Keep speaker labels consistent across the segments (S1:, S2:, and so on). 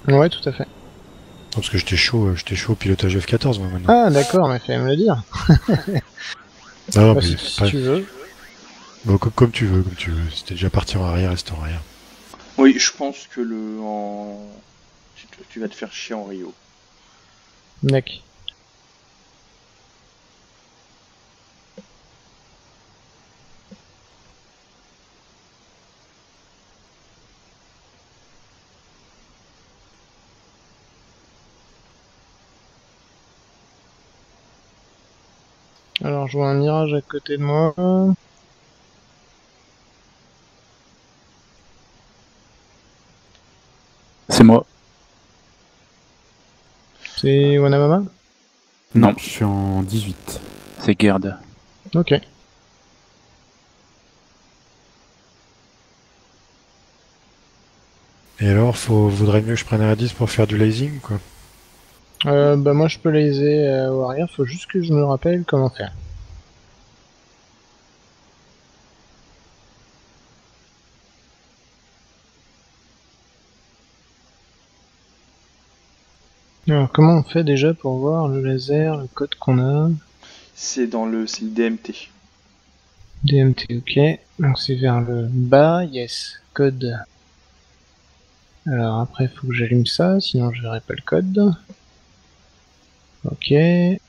S1: Ouais, tout à fait.
S2: Parce que j'étais chaud au pilotage F14 moi maintenant.
S1: Ah, d'accord, mais fallait me le dire.
S2: Non,
S1: Bah,
S2: mais
S1: si
S2: pas...
S1: tu veux.
S2: bon, comme tu veux, comme tu veux. Si t'es déjà parti en arrière, reste en arrière.
S3: Oui, je pense que le en tu vas te faire chier en Rio.
S1: Mec. Alors, je vois un mirage à côté de moi.
S4: C'est moi.
S1: C'est Wanamama?
S4: Non,
S2: Je suis en 18.
S4: c'est Gerd.
S1: Ok.
S2: Et alors, vaudrait mieux que je prenne un 10 pour faire du lasing, quoi.
S1: Bah, moi, je peux laser au arrière. Faut juste que je me rappelle comment faire. Alors, comment on fait déjà pour voir le laser, le code qu'on a?
S3: C'est le DMT.
S1: DMT, ok. Donc, c'est vers le bas, yes. Code. Alors, après, faut que j'allume ça, sinon je verrai pas le code. Ok. Et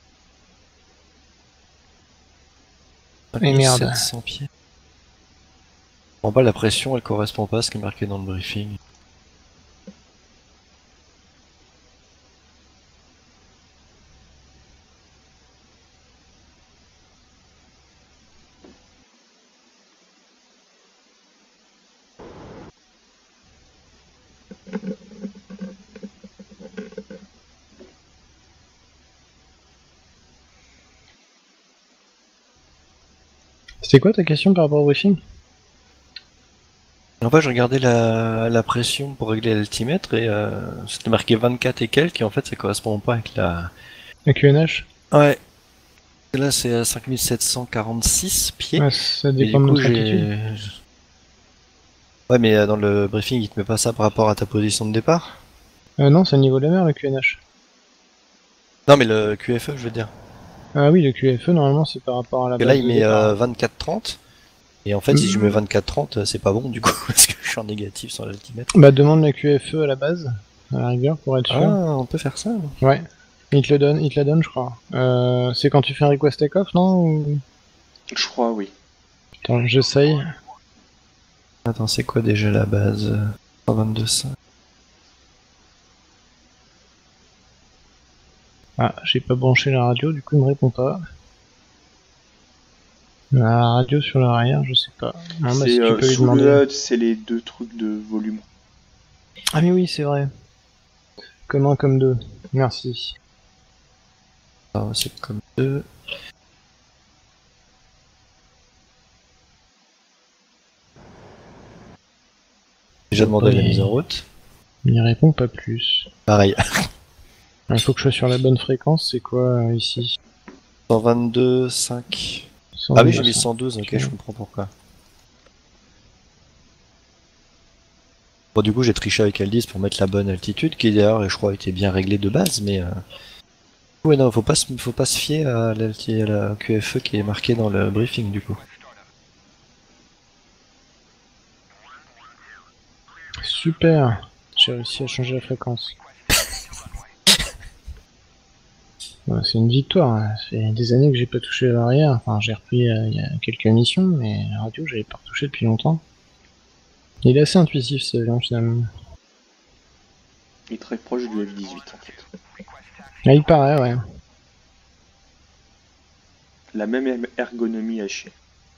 S1: merde.
S5: 5700 pieds. En bas, la pression, elle correspond pas à ce qui est marqué dans le briefing.
S1: C'était quoi ta question par rapport au briefing?
S5: En fait, je regardais la pression pour régler l'altimètre et c'était marqué 24 et quelques, et en fait, ça correspond pas avec la...
S1: La QNH?
S5: Ouais. Et là, c'est à 5746 pieds.
S1: Ouais, ça
S5: Et
S1: dépend
S5: du
S1: de
S5: coup,
S1: notre altitude.
S5: Ouais, mais dans le briefing, il te met pas ça par rapport à ta position de départ?
S1: Non, c'est le niveau de la mer, le QNH.
S5: Non, mais le QFE, je veux dire.
S1: Ah oui, le QFE, normalement, c'est par rapport à la
S5: Et là,
S1: base
S5: il
S1: de
S5: met
S1: départ.
S5: 24-30. Et en fait, si je mets 24-30, c'est pas bon du coup, parce que je suis en négatif sur l'altimètre.
S1: Bah, demande la QFE à la base, à la rigueur, pour être
S5: Ah,
S1: sûr.
S5: on peut faire ça.
S1: Ouais. Il te la donne, je crois. C'est quand tu fais un request take-off, non?
S3: Je crois, oui.
S1: Attends, j'essaye.
S5: Attends, c'est quoi déjà la base? 122.5.
S1: Ah, j'ai pas branché la radio, du coup, il me répond pas. La radio sur l'arrière, je sais pas. Non, bah,
S3: C'est
S1: si tu peux lui
S3: sous
S1: demander.
S3: le HUD, c'est les deux trucs de volume.
S1: Ah, mais oui, c'est vrai. Comme un, comme deux. Merci.
S5: C'est comme 2. Déjà demandé la mise en route.
S1: Il n'y répond pas plus.
S5: Pareil.
S1: Il faut que je sois sur la bonne fréquence, c'est quoi ici?
S5: 122.5. Ah oui, j'ai mis 112, ok, je comprends pourquoi. Bon, du coup, j'ai triché avec Aldis pour mettre la bonne altitude, qui d'ailleurs, je crois, était bien réglée de base, mais... Ouais, non, faut pas se fier à la QFE qui est marquée dans le briefing, du coup.
S1: Super. J'ai réussi à changer la fréquence. Ouais, c'est une victoire. Hein. Ça fait des années que j'ai pas touché à l'arrière. Enfin, j'ai repris il y a quelques missions, mais la radio, j'avais pas retouché depuis longtemps. Il est assez intuitif ce avion finalement.
S3: Il est très proche du F-18 en fait.
S1: Ah, il paraît, ouais.
S3: La même ergonomie à chier.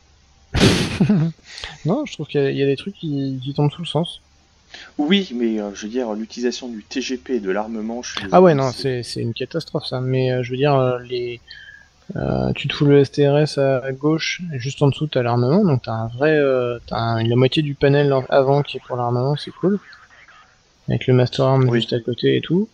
S1: Non, je trouve qu'il y a des trucs qui tombent sous le sens.
S3: Oui, mais je veux dire, l'utilisation du TGP et de l'armement, je suis
S1: Ah ouais,
S3: désolé,
S1: non, c'est une catastrophe ça. Mais je veux dire, tu te fous le STRS à gauche, et juste en dessous t'as l'armement, donc t'as un vrai, la moitié du panel avant qui est pour l'armement, c'est cool. Avec le Master Arm
S3: Oui.
S1: juste à côté et tout.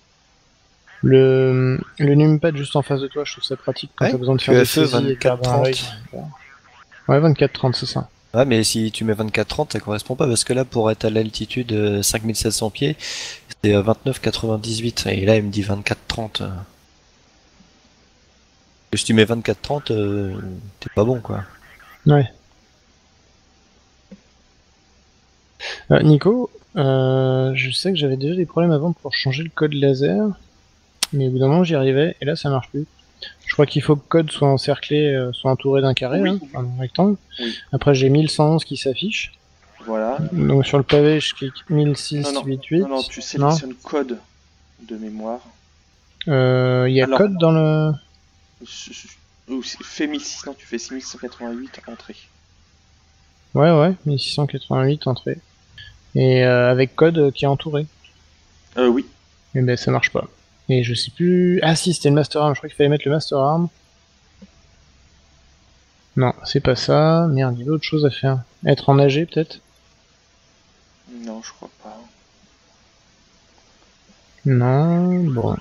S1: Le numpad juste en face de toi, je trouve ça pratique quand
S5: Ouais,
S1: t'as besoin de faire des
S5: QFE
S1: saisies et de garder un œil.
S5: 24-30.
S1: Ouais, 24-30, c'est ça.
S5: Ouais, mais si tu mets 24-30, ça correspond pas, parce que là, pour être à l'altitude 5700 pieds, C'est 29,98 et là il me dit 24,30. Et si tu mets 24,30, t'es pas bon quoi.
S1: Ouais. Nico, je sais que j'avais déjà des problèmes avant pour changer le code laser, mais au bout d'un moment j'y arrivais et là ça marche plus. Je crois qu'il faut que le code soit encerclé, soit entouré d'un carré,
S3: Oui.
S1: hein, enfin d'un rectangle.
S3: Oui.
S1: Après j'ai 1111 qui s'affiche.
S3: Voilà.
S1: Donc sur le pavé je clique
S3: Non,
S1: 1688.
S3: non, tu sélectionnes code de mémoire.
S1: Il y a
S3: Alors-
S1: code dans le...
S3: Ou fais 1600, non, tu fais 6188 entrée.
S1: Ouais, 1688 entrée. Et avec code qui est entouré.
S3: Oui.
S1: Et ben ça marche pas. Et je sais plus... Ah si, c'était le Master Arm, je crois qu'il fallait mettre le Master Arm. Non, c'est pas ça. Merde, il y a autre chose à faire. Être en AG peut-être?
S3: Non, je crois pas.
S1: Non, bon.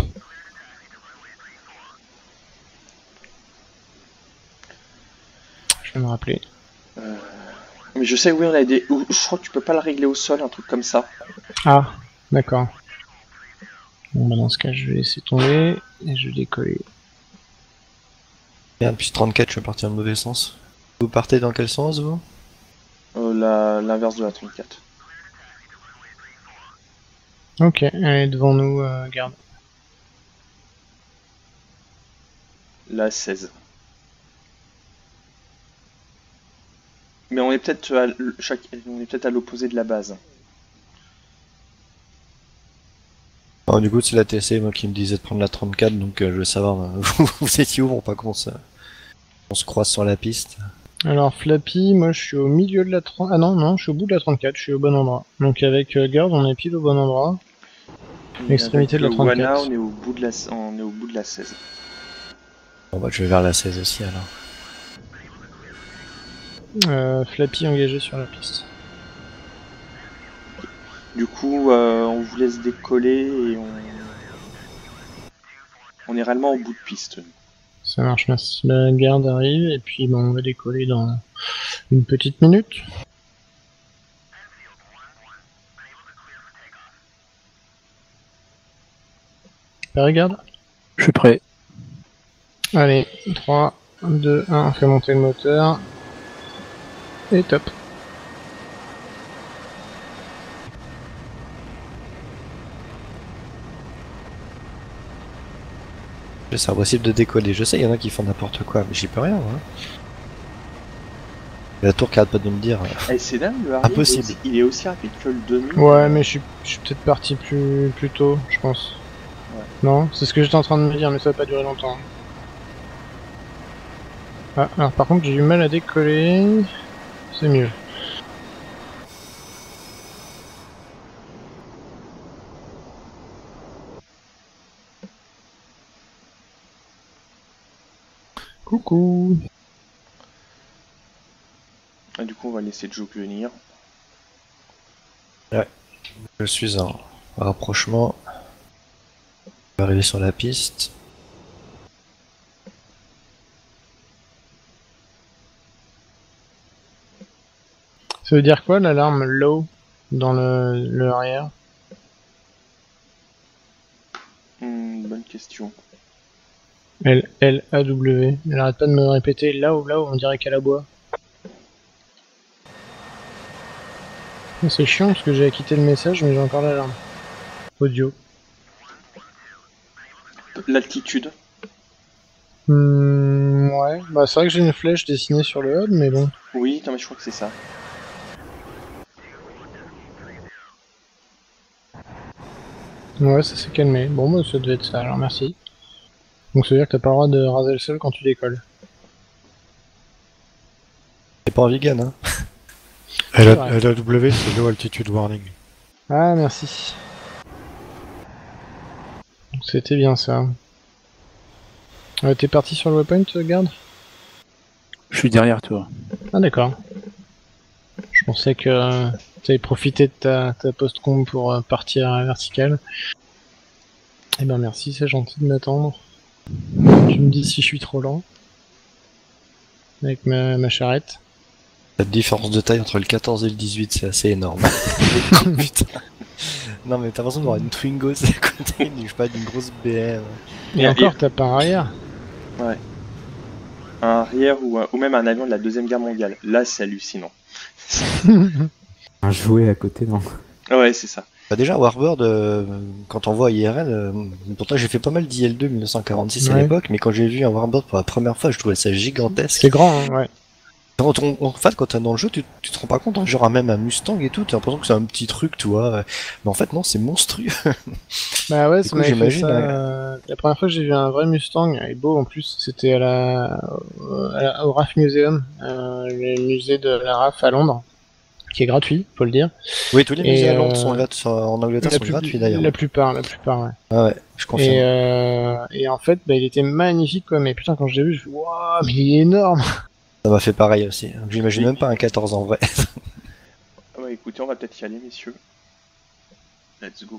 S1: Je vais me rappeler.
S3: Mais je sais, oui, on a des. Je crois que tu peux pas le régler au sol, un truc comme ça.
S1: Ah, d'accord. Bon bah dans ce cas je vais laisser tomber et je vais décoller.
S5: Merde, puis 34, je vais partir dans le mauvais sens. Vous partez dans quel sens vous?
S3: L'inverse de la 34.
S1: Ok, elle est devant nous, garde.
S3: La 16. Mais on est peut-être à l'opposé de la base.
S5: Alors, du coup, c'est la TC moi qui me disait de prendre la 34, donc je veux savoir, vous étiez où pour pas qu'on se croise sur la piste?
S1: Alors Flappy, moi je suis au milieu de la 30... Ah non, je suis au bout de la 34, je suis au bon endroit. Donc avec garde, on est pile au bon endroit. L'extrémité de la
S3: Avec
S1: 34.
S3: Wana, on est au bout de la 16.
S5: Bon bah je vais vers la 16 aussi alors.
S1: Flappy engagé sur la piste.
S3: Du coup, on vous laisse décoller et on est réellement au bout de piste.
S1: Ça marche, merci. La garde arrive et puis bon, on va décoller dans une petite minute. Regarde.
S4: Je suis prêt.
S1: Allez, 3, 2, 1, on fait monter le moteur. Et top.
S5: C'est impossible de décoller. Je sais, il y en a qui font n'importe quoi, mais j'y peux rien moi. La tour qui arrête pas de me dire.
S3: Eh, c'est dingue, le Harley,
S5: Impossible.
S3: il est aussi rapide que le demi.
S1: Ouais, mais je suis peut-être parti plus tôt, je pense.
S3: Ouais.
S1: Non, c'est ce que j'étais en train de me dire, mais ça va pas durer longtemps. Ah, alors par contre, j'ai eu mal à décoller. C'est mieux. Coucou.
S3: Et du coup, on va laisser Joe venir.
S5: Je suis en rapprochement. Je vais arriver sur la piste.
S1: Ça veut dire quoi l'alarme low dans le arrière?
S3: Bonne question.
S1: L-A-W. Elle arrête pas de me répéter là où, on dirait qu'elle aboie. C'est chiant parce que j'ai quitté le message mais j'ai encore l'alarme. Audio.
S3: L'altitude.
S1: Ouais, bah c'est vrai que j'ai une flèche dessinée sur le HUD mais bon.
S3: Oui, non mais je crois que c'est ça.
S1: Ouais, ça s'est calmé. Bon bah ça devait être ça, alors merci. Donc ça veut dire que t'as pas le droit de raser le sol quand tu décolles.
S5: C'est pas en vegan, hein.
S2: LAW, c'est Low Altitude Warning.
S1: Ah merci. Donc c'était bien ça. T'es parti sur le waypoint, garde?
S4: Je suis derrière toi.
S1: Ah d'accord. Je pensais que t'avais profité de ta post-com pour partir à la verticale. Eh ben merci, c'est gentil de m'attendre. Tu me dis si je suis trop lent. Avec ma charrette.
S5: La différence de taille entre le 14 et le 18, c'est assez énorme. Putain. Non mais t'as l'impression d'avoir une Twingo c'est à côté, je sais pas, d'une grosse BR.
S1: Et encore, t'as pas un arrière.
S3: Ouais. Un arrière ou même un avion de la Deuxième Guerre mondiale. Là, c'est hallucinant.
S6: Un jouet à côté, non?
S3: Ouais, c'est ça.
S5: Bah déjà, Warbird, quand on voit IRL, pourtant j'ai fait pas mal d'IL2 1946 à
S1: Ouais.
S5: l'époque, mais quand j'ai vu un Warbird pour la première fois, je trouvais ça gigantesque.
S1: C'est grand, hein, ouais.
S5: En fait, quand t'es dans le jeu, tu te rends pas compte, hein, genre même un Mustang et tout, t'as l'impression que c'est un petit truc, tu vois. Mais en fait, non, c'est monstrueux.
S1: Bah ouais,
S5: Du
S1: ça
S5: coup,
S1: m'avait fait
S5: j'imagine,
S1: ça.
S5: ouais.
S1: La première fois que j'ai vu un vrai Mustang, et beau en plus, c'était au RAF Museum, le musée de la RAF à Londres, qui est gratuit, faut le dire.
S5: Oui, tous les
S1: Et,
S5: musées à Londres sont en Angleterre
S1: La,
S5: sont gratuits d'ailleurs.
S1: la plupart, ouais.
S5: Ah ouais, je confirme.
S1: Et en fait, bah, il était magnifique, quoi. Mais putain, quand je l'ai vu, je me suis dit, waouh, mais il est énorme!
S5: Ça m'a fait pareil aussi. J'imagine
S3: Oui.
S5: même pas un 14 en vrai.
S3: Ah ouais, écoutez, on va peut-être y aller, messieurs. Let's go.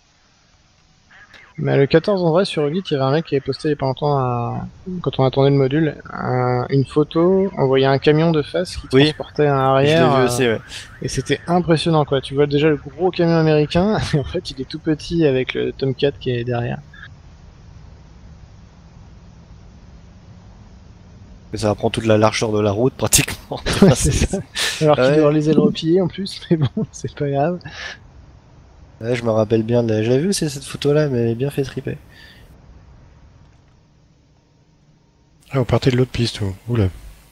S1: Mais le 14 en vrai, sur Reddit, il y avait un mec qui avait posté il y a pas longtemps, quand on attendait le module, une photo, on voyait un camion de face qui
S5: Oui.
S1: transportait un
S5: Je
S1: arrière.
S5: l'ai vu aussi, ouais.
S1: Et c'était impressionnant, quoi. Tu vois déjà le gros camion américain, et en fait, il est tout petit avec le Tomcat qui est derrière.
S5: Ça va prendre toute la largeur de la route pratiquement.
S1: C'est ça. Alors qu'il
S5: Ouais.
S1: doit avoir les ailes repliées en plus, mais bon, c'est pas grave.
S5: Ouais, je me rappelle bien j'avais vu aussi cette photo-là, mais elle est bien fait triper.
S2: Ah, on partait de l'autre piste, oh. Oula.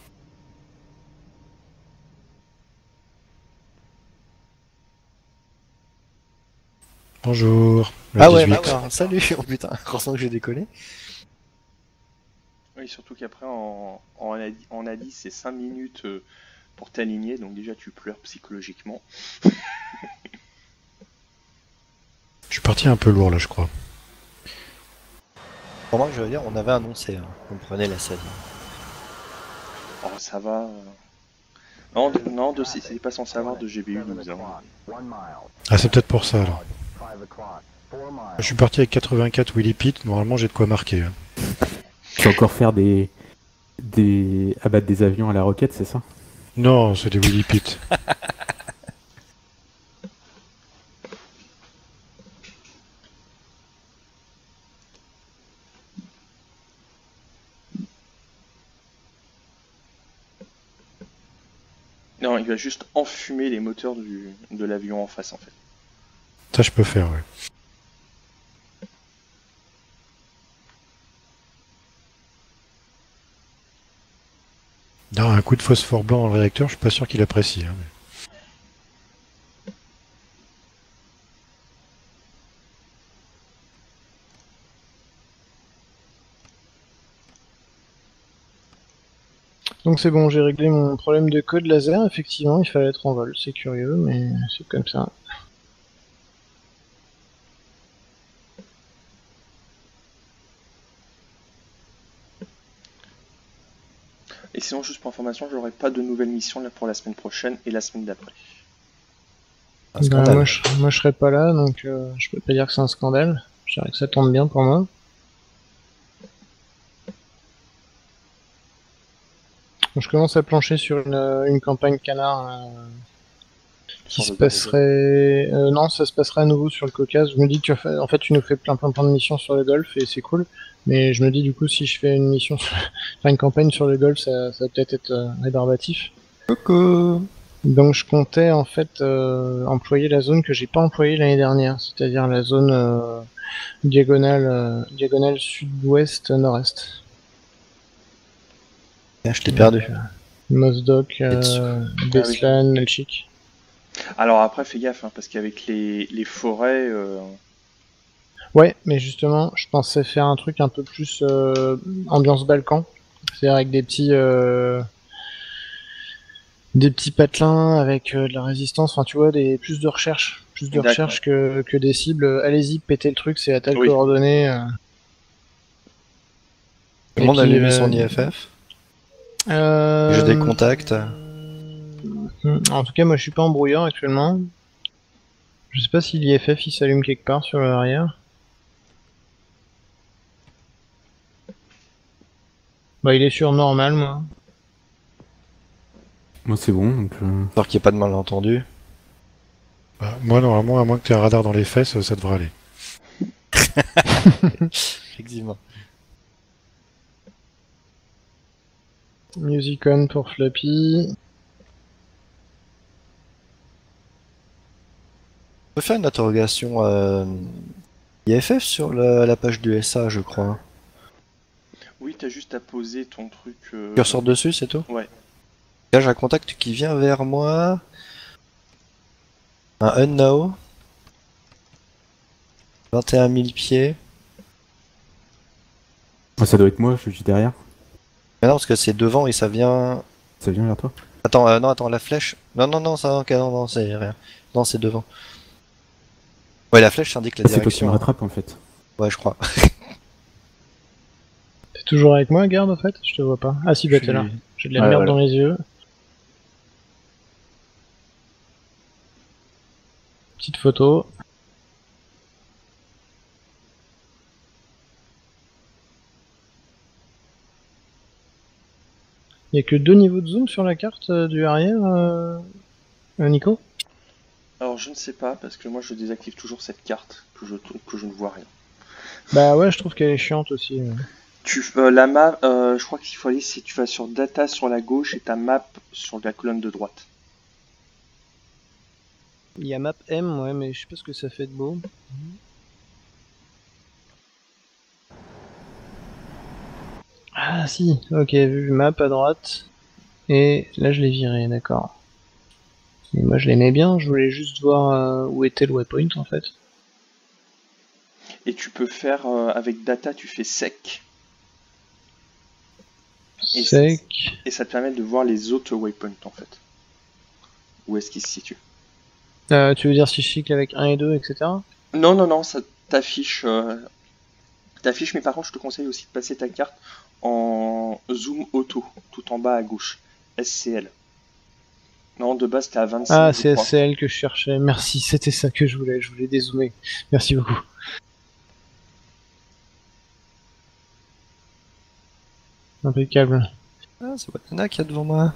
S2: Bonjour. La
S5: Ah ouais,
S2: 18.
S5: bah ouais, salut, oh putain, heureusement que j'ai décollé.
S3: Oui, surtout qu'après, en A10, c'est 5 minutes pour t'aligner, donc déjà tu pleures psychologiquement.
S2: Je suis parti un peu lourd là, je crois.
S5: Pour moi, je veux dire, on avait annoncé, hein, qu'on prenait la scène.
S3: Oh, ça va. Non, c'est pas censé avoir de GBU 12. Hein.
S2: Ah, c'est peut-être pour ça alors. Je suis parti avec 84 Willy Pitt, normalement j'ai de quoi marquer. Hein.
S6: Tu vas encore faire abattre des avions à la roquette, c'est ça?
S2: Non, c'est des Willy Pitt.
S3: Non, il va juste enfumer les moteurs de l'avion en face, en fait.
S2: Ça, je peux faire, ouais. Non, un coup de phosphore blanc dans le réacteur, je suis pas sûr qu'il apprécie. Hein, mais-
S1: Donc c'est bon, j'ai réglé mon problème de code laser. Effectivement, il fallait être en vol. C'est curieux, mais c'est comme ça.
S3: Et sinon, juste pour information, j'aurai pas de nouvelles missions là pour la semaine prochaine et la semaine d'après.
S5: Un
S1: Bah,
S5: scandale.
S1: moi, je serais pas là, donc je peux pas dire que c'est un scandale. Je dirais que ça tombe bien pour moi. Donc, je commence à plancher sur une campagne canard qui
S3: Sans
S1: se
S3: le
S1: passerait. Non, ça se passerait à nouveau sur le Caucase. Je me dis que en fait, tu nous fais plein de missions sur le Golfe et c'est cool. Mais je me dis du coup, si je fais une mission, enfin, une campagne sur le Golfe, ça va peut-être être rébarbatif.
S5: Coucou.
S1: Donc je comptais en fait employer la zone que j'ai pas employée l'année dernière, c'est-à-dire la zone diagonale sud-ouest nord-est.
S5: Ah, je t'ai perdu.
S1: Mozdok,
S5: dessus.
S1: Beslan, Elchik.
S3: Alors après, fais gaffe, hein, parce qu'avec les forêts,
S1: Ouais, mais justement, je pensais faire un truc un peu plus ambiance Balkan, c'est-à-dire avec des petits patelins avec de la résistance, enfin tu vois, plus de recherche
S3: D'accord.
S1: que des cibles. Allez-y, pétez le truc, c'est à telle
S3: Oui.
S1: coordonnée.
S5: Tout
S1: Et
S5: le monde a
S1: puis,
S5: allumé son IFF. J'ai des contacts.
S1: En tout cas, moi je suis pas en brouillard actuellement. Je sais pas si l'IFF il s'allume quelque part sur l'arrière. Bah, il est sur normal, moi.
S6: Moi, c'est bon. Donc,
S5: J'espère qu'il n'y a pas de malentendu.
S2: Bah, moi, normalement, à moins que tu aies un radar dans les fesses, ça devrait aller.
S5: Effectivement.
S1: Music on pour Flappy.
S5: On peut faire une interrogation IFF sur la page du SA, je crois.
S3: Oui, t'as juste à poser ton truc.
S5: Curseur dessus, c'est tout?
S3: Ouais.
S5: Là, j'ai un contact qui vient vers moi. Un Unknow. 21 000 pieds.
S6: Ah, ça doit être moi, je suis derrière.
S5: Mais non, parce que c'est devant et ça vient...
S6: Ça vient vers toi.
S5: Attends, non, attends, la flèche... Non, non, non, ça, ok, non, non, c'est rien. Non, c'est devant. Ouais, la flèche indique la
S6: C'est toi qui me
S5: direction.
S6: rattrape en fait.
S5: Ouais, je crois.
S1: T'es toujours avec moi, garde, en fait? Je te vois pas. Ah si, bah t'es là. J'ai de la
S4: Ouais,
S1: merde
S4: voilà.
S1: dans les yeux. Petite photo. Il y a que 2 niveaux de zoom sur la carte du arrière, Nico?
S3: Alors je ne sais pas parce que moi je désactive toujours cette carte que je ne vois rien.
S1: Bah ouais, je trouve qu'elle est chiante aussi.
S3: La map, je crois qu'il faut aller si tu vas sur Data sur la gauche et ta map sur la colonne de droite.
S1: Il y a map M, ouais, mais je sais pas ce que ça fait de beau. Ah si, ok, vu map à droite. Et là je l'ai viré, d'accord. Et moi je l'aimais bien, je voulais juste voir où était le waypoint en fait.
S3: Et tu peux faire avec Data, tu fais sec. Et
S1: Sec.
S3: Et ça te permet de voir les autres waypoints en fait. Où est-ce qu'ils se situent.
S1: Tu veux dire si je cycle avec 1 et 2, etc.
S3: Non, non, non, ça t'affiche, mais par contre je te conseille aussi de passer ta carte en zoom auto, tout en bas à gauche. SCL. Non, de base t'es à 25
S1: Ah,
S3: je
S1: c'est
S3: crois.
S1: SCL que je cherchais. Merci, c'était ça que je voulais dézoomer. Merci beaucoup. Impeccable.
S5: Ah, c'est Watana qui est devant moi.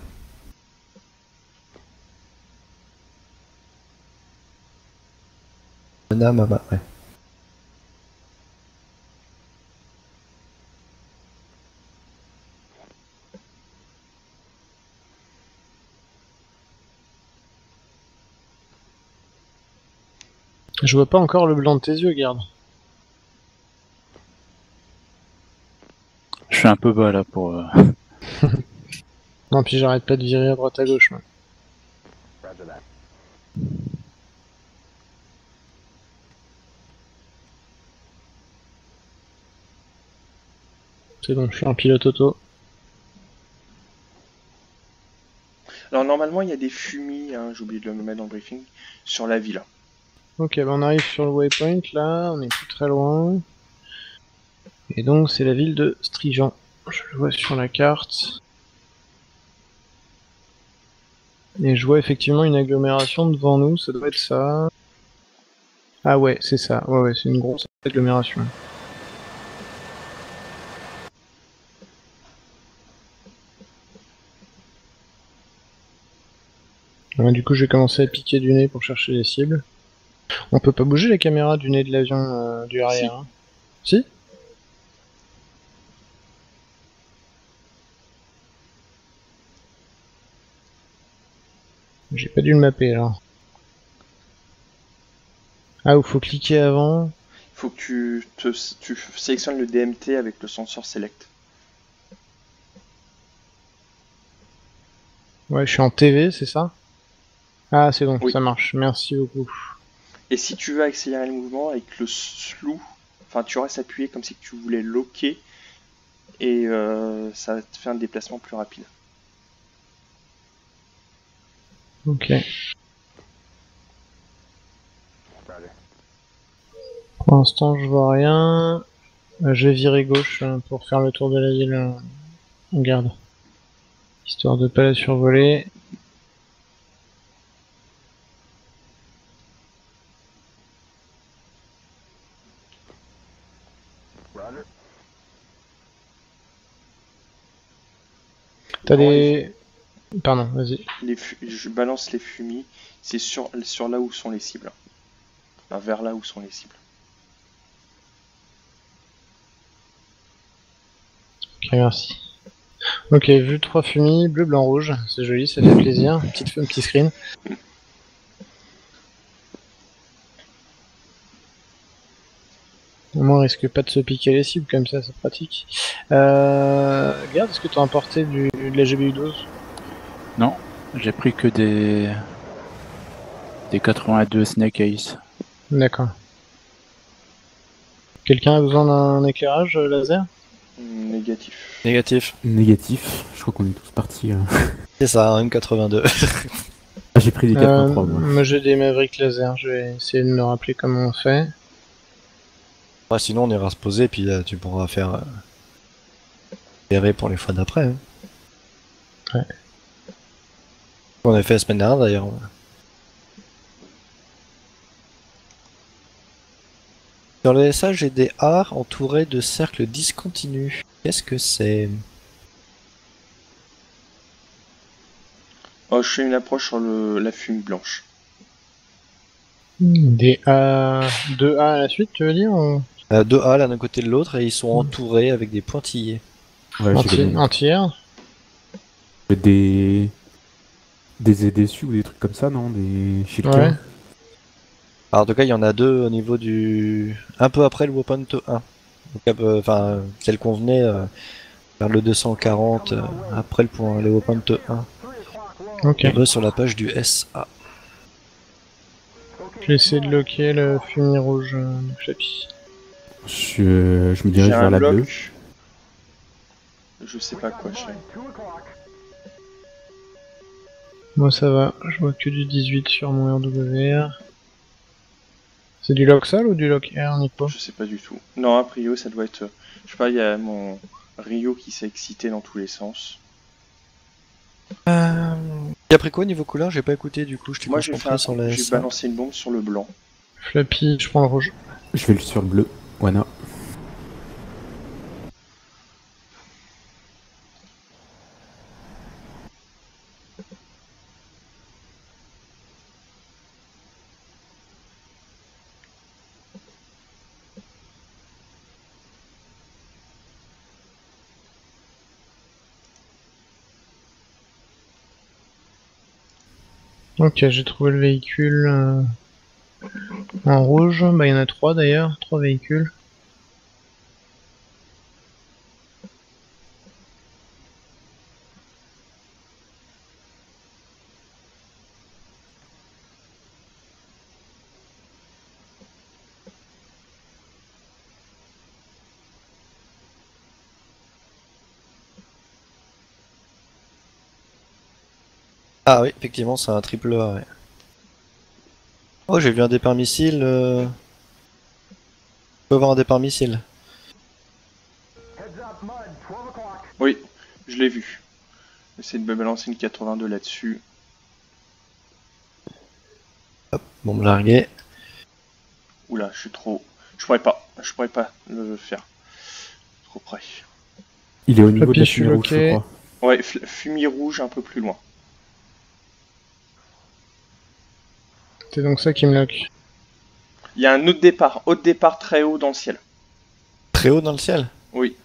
S5: Watana, Mama, ouais.
S1: Je vois pas encore le blanc de tes yeux, garde.
S4: Je suis un peu bas là pour.
S1: Non, puis j'arrête pas de virer à droite à gauche. Moi. C'est bon, je suis en pilote auto.
S3: Alors normalement il y a des fumis, hein, j'ai oublié de le mettre dans le briefing, sur la ville.
S1: Ok, bah on arrive sur le waypoint là, on est plus très loin. Et donc c'est la ville de Strijan. Je le vois sur la carte. Et je vois effectivement une agglomération devant nous, ça doit être ça. Ah ouais, c'est ça. Ouais, ouais, c'est une grosse agglomération. Ouais, du coup, je vais commencer à piquer du nez pour chercher les cibles. On peut pas bouger les caméras du nez de l'avion du arrière. Hein. Si. J'ai pas dû le mapper alors. Ah, il faut cliquer avant.
S3: Il faut que tu sélectionnes le DMT avec le sensor select.
S1: Ouais, je suis en TV, c'est ça? Ah, c'est bon,
S3: Oui.
S1: ça marche. Merci beaucoup.
S3: Et si tu veux accélérer le mouvement avec le slew, enfin tu restes appuyé comme si tu voulais loquer et ça te fait un déplacement plus rapide.
S1: Ok. Pour l'instant, je vois rien. Je vais virer gauche pour faire le tour de la ville. On garde. Histoire de pas la survoler. T'as
S3: Normalement,
S1: des... Pardon, vas-y.
S3: Je balance les fumis, c'est sur là où sont les cibles. Enfin, vers là où sont les cibles.
S1: Ok, merci. Ok, vu 3 fumis, bleu, blanc, rouge. C'est joli, ça fait plaisir. Petit screen. Au moins, on risque pas de se piquer les cibles comme ça, c'est pratique. Regarde, est-ce que tu as emporté de la GBU-12?
S4: Non, j'ai pris que des 82 Snake Ace.
S1: D'accord. Quelqu'un a besoin d'un éclairage laser?
S3: Négatif.
S5: Négatif.
S6: Négatif, je crois qu'on est tous partis.
S5: C'est ça, un M82.
S6: Ah, j'ai pris des 4.3 moi.
S1: Moi j'ai des Maverick laser, je vais essayer de me rappeler comment on fait.
S5: Ouais, sinon on ira se poser, puis tu pourras faire verrer pour les fois d'après. Hein.
S1: Ouais.
S5: On a fait la semaine dernière d'ailleurs. Sur le SA, j'ai des A entourés de cercles discontinus. Qu'est-ce que c'est?
S3: Oh, je fais une approche sur la fumée blanche.
S1: Des A... 2A à la suite, tu veux dire ou...
S5: Deux A l'un à côté de l'autre et ils sont entourés avec des pointillés.
S6: Ouais, j'ai
S1: Entière?
S6: des dessus ou des trucs comme ça, non? Des shield
S1: Ouais.
S5: Alors, en tout cas, il y en a deux au niveau du... un peu après le Weapon 1. Enfin, celle qu'on venait vers le 240 après le point, le Weapon 1.
S1: Ok.
S5: On va sur la page du SA.
S1: Je vais essayer de loquer le fumier rouge du Flappy.
S6: Je me dirige
S3: J'ai
S6: vers
S3: un
S6: la bleue.
S3: bloc. Je sais pas quoi je fais.
S1: Moi ça va, je vois que du 18 sur mon RWR. C'est du lock sol ou du lock air, Nico?
S3: Je sais pas du tout. Non, a priori ça doit être... Je sais pas, il y a mon Rio qui s'est excité dans tous les sens.
S5: Et après quoi niveau couleur? J'ai pas écouté du coup, je t'ai
S3: Moi j'ai
S5: concentré sur la
S3: j'ai
S5: SA.
S3: balancé une bombe sur le blanc.
S1: Flappy, je prends le rouge.
S6: Je vais sur le bleu. Wana.
S1: Ok, j'ai trouvé le véhicule en rouge. Bah il y en a 3 d'ailleurs, 3 véhicules.
S5: Ah oui, effectivement, c'est un triple A, ouais. Oh, j'ai vu un départ missile. Je peux avoir un départ missile.
S3: Oui, je l'ai vu. J'essaie de me balancer une 82 là-dessus.
S5: Bombe larguée.
S3: Oula, je suis trop... Je pourrais pas le faire. Trop près.
S6: Il est au niveau de
S1: Flappy,
S6: la
S1: je suis
S6: fumée rouge, je
S1: loqué.
S6: crois.
S3: Ouais, fumier rouge un peu plus loin.
S1: C'est donc ça qui me lock.
S3: Il y a un autre départ très haut dans le ciel.
S5: Très haut dans le ciel.
S3: Oui.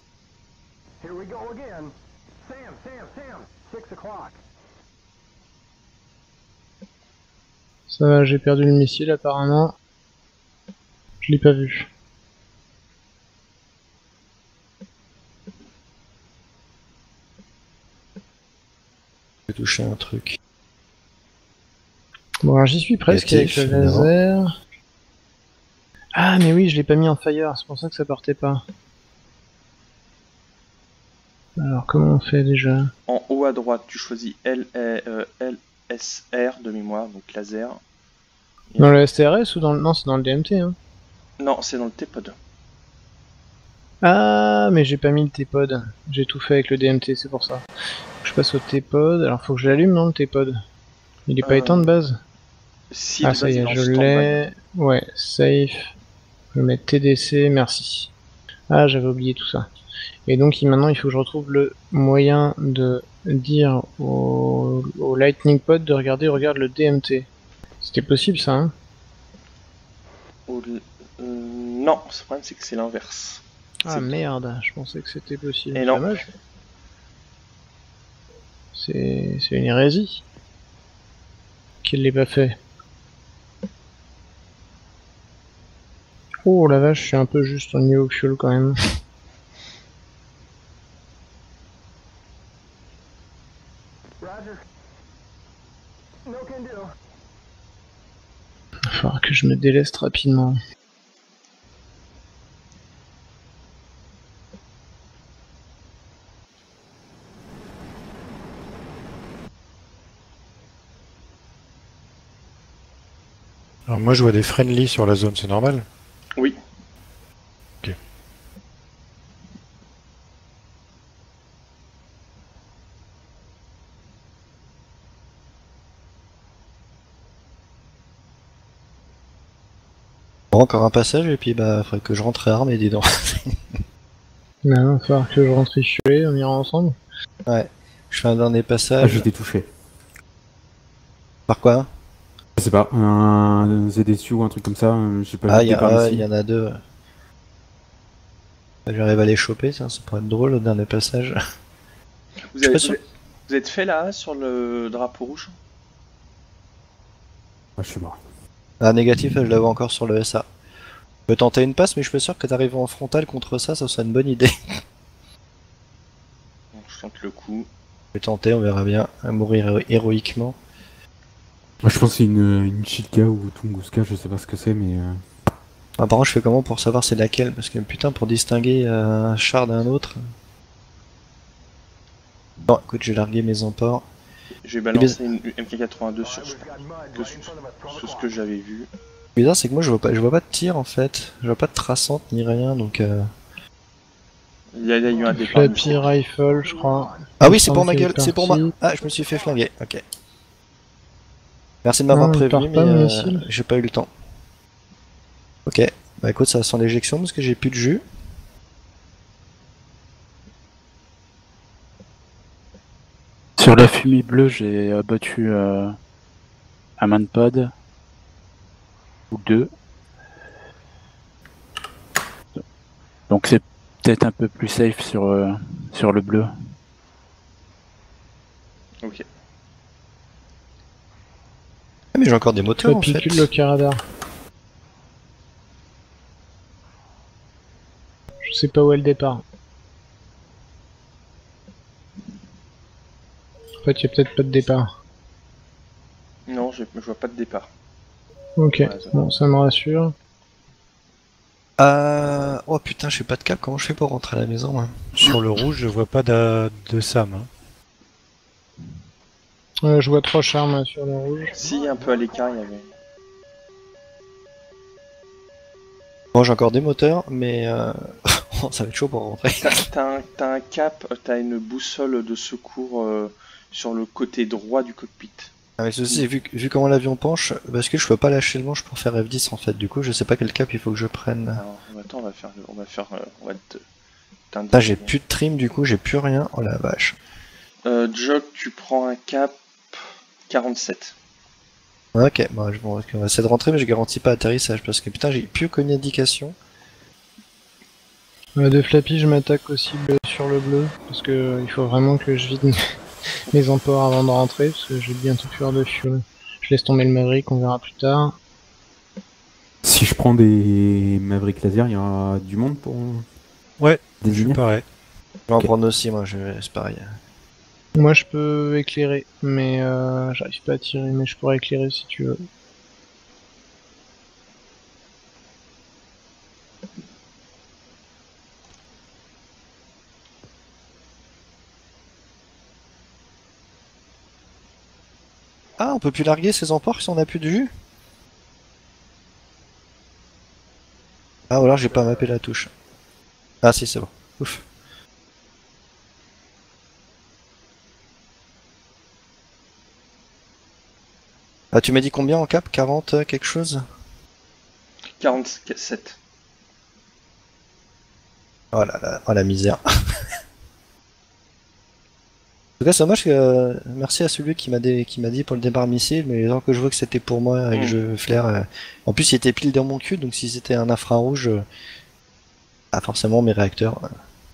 S1: Ça va, j'ai perdu le missile apparemment. Je l'ai pas vu.
S5: J'ai touché un truc.
S1: Bon, alors j'y suis presque
S5: Négatif,
S1: avec le
S5: évidemment.
S1: laser. Ah, mais oui, je l'ai pas mis en fire, c'est pour ça que ça partait pas. Alors, comment on fait déjà?
S3: En haut à droite, tu choisis LSR de mémoire, donc laser.
S1: Dans le STRS ou dans le... Non, c'est dans le DMT, hein.
S3: Non, c'est dans le T-Pod.
S1: Ah, mais j'ai pas mis le T-Pod. J'ai tout fait avec le DMT, c'est pour ça. Je passe au T-Pod. Alors, faut que je l'allume, non, le T-Pod? Il est pas éteint de base?
S3: Si,
S1: Ah,
S3: de
S1: ça
S3: base,
S1: y
S3: il
S1: est,
S3: en
S1: je
S3: stand-by.
S1: l'ai. Ouais, safe. Je vais mettre TDC, merci. Ah, j'avais oublié tout ça. Et donc maintenant, il faut que je retrouve le moyen de dire au Lightning Pod de regarder, regarde le DMT. C'était possible ça, hein?
S3: Non, ce problème c'est que c'est l'inverse.
S1: Ah merde, je pensais que c'était possible.
S3: Et
S1: C'est
S3: non.
S1: dommage. C'est une hérésie. Qu'il l'ait pas fait. Oh la vache, je suis un peu juste au niveau fuel quand même. Il va falloir que je me déleste rapidement.
S2: Alors moi je vois des friendly sur la zone, c'est normal?
S3: Oui.
S2: Ok.
S5: Bon, encore un passage et puis bah faudrait que je rentre armé, dis donc.
S1: Il va falloir que je rentre échuler, on ira ensemble.
S5: Ouais. Je fais un dernier
S6: Ah,
S5: passage.
S6: j'ai été touché.
S5: Par quoi?
S6: Je sais pas, un ZSU ou un truc comme ça, j'ai pas
S5: Ah,
S6: vu de départ
S5: il
S6: ici.
S5: y en a deux. J'arrive à les choper, ça pourrait être drôle au dernier passage.
S3: Vous
S5: Je suis
S3: avez,
S5: pas sûr.
S3: vous êtes fait là sur le drapeau rouge?
S6: Ah, je suis mort.
S5: Ah, négatif, je l'avais encore sur le SA. Je peux tenter une passe, mais je suis pas sûr que t'arrives en frontal contre ça, ça serait une bonne idée.
S3: Bon, je tente le coup.
S5: Je vais tenter, on verra bien. À mourir héroïquement.
S6: Moi, je pense que c'est une Chitka ou Tunguska, je sais pas ce que c'est, mais...
S5: Ah, par contre, je fais comment pour savoir c'est laquelle? Parce que putain, pour distinguer un char d'un autre. Bon, écoute, je vais larguer mes emports.
S3: J'ai balancé une MK82 sur ce que j'avais vu.
S5: Le bizarre, c'est que moi je vois pas de tir en fait. Je vois pas de traçante ni rien donc.
S3: Il y a eu un départ.
S1: Flappy Rifle, je crois.
S5: Ah
S1: Il
S5: oui,
S1: me
S5: c'est
S1: semble
S5: pour ma
S1: qu'il est
S5: gueule, c'est pour moi.
S1: parti.
S5: Ah, je me suis fait flinguer, ok. Merci de m'avoir
S1: Non, il part
S5: prévenu,
S1: pas,
S5: mais
S1: le missile.
S5: j'ai pas eu le temps. Ok, bah écoute, ça sent l'éjection parce que j'ai plus de jus.
S4: Sur la fumée bleue, j'ai abattu un manpod. Ou deux. Donc c'est peut-être un peu plus safe sur le bleu.
S3: Ok.
S5: Ah, mais j'ai encore des moteurs en fait.
S1: Flappy le radar. Je sais pas où est le départ. En fait, il y a peut-être pas de départ.
S3: Non, je vois pas de départ.
S1: Ok,
S3: Ouais, ça-
S1: bon, ça me rassure.
S5: Oh putain, je fais pas de cap, comment je fais pour rentrer à la maison moi?
S2: Sur le rouge, je vois pas de SAM. Hein.
S1: Je vois 3 charmes sur le rouge.
S3: Si, un peu à l'écart, il y avait.
S5: Bon, j'ai encore des moteurs, mais ça va être chaud pour rentrer.
S3: T'as un cap, t'as une boussole de secours sur le côté droit du cockpit.
S5: Ah, mais ceci, vu comment l'avion penche, parce que je peux pas lâcher le manche pour faire F10 en fait, du coup je sais pas quel cap il faut que je prenne.
S3: Alors, attends, on va
S5: Là j'ai plus de trim du coup, j'ai plus rien, oh la vache.
S3: Jog, tu prends un cap 47.
S5: Ok, bon, on va essayer de rentrer mais je garantis pas atterrissage parce que putain j'ai plus aucune indication.
S1: De Flappy, je m'attaque aussi sur le bleu. Parce que il faut vraiment que je vide mes emports avant de rentrer. Parce que je vais bientôt faire de fuel. Je laisse tomber le Maverick, on verra plus tard.
S6: Si je prends des Maverick laser, il y aura du monde pour
S2: Ouais, je
S6: désigner.
S2: pareil.
S5: Je vais en
S6: Ok.
S5: prendre aussi moi, c'est pareil.
S1: Moi, je peux éclairer. Mais j'arrive pas à tirer. Mais je pourrais éclairer si tu veux.
S5: Ah, on peut plus larguer ces emports si on a plus de jus? Ah, ou alors j'ai pas mappé la touche. Ah si, c'est bon. Ouf. Ah, tu m'as dit combien en cap? 40 quelque chose?
S3: 47.
S5: Oh là là, oh la misère. En tout cas, c'est dommage que merci à celui qui m'a dit pour le débarre missile, mais tant que je vois que c'était pour moi et que je flaire. En plus, il était pile dans mon cul, donc si c'était un infrarouge, ah forcément mes réacteurs.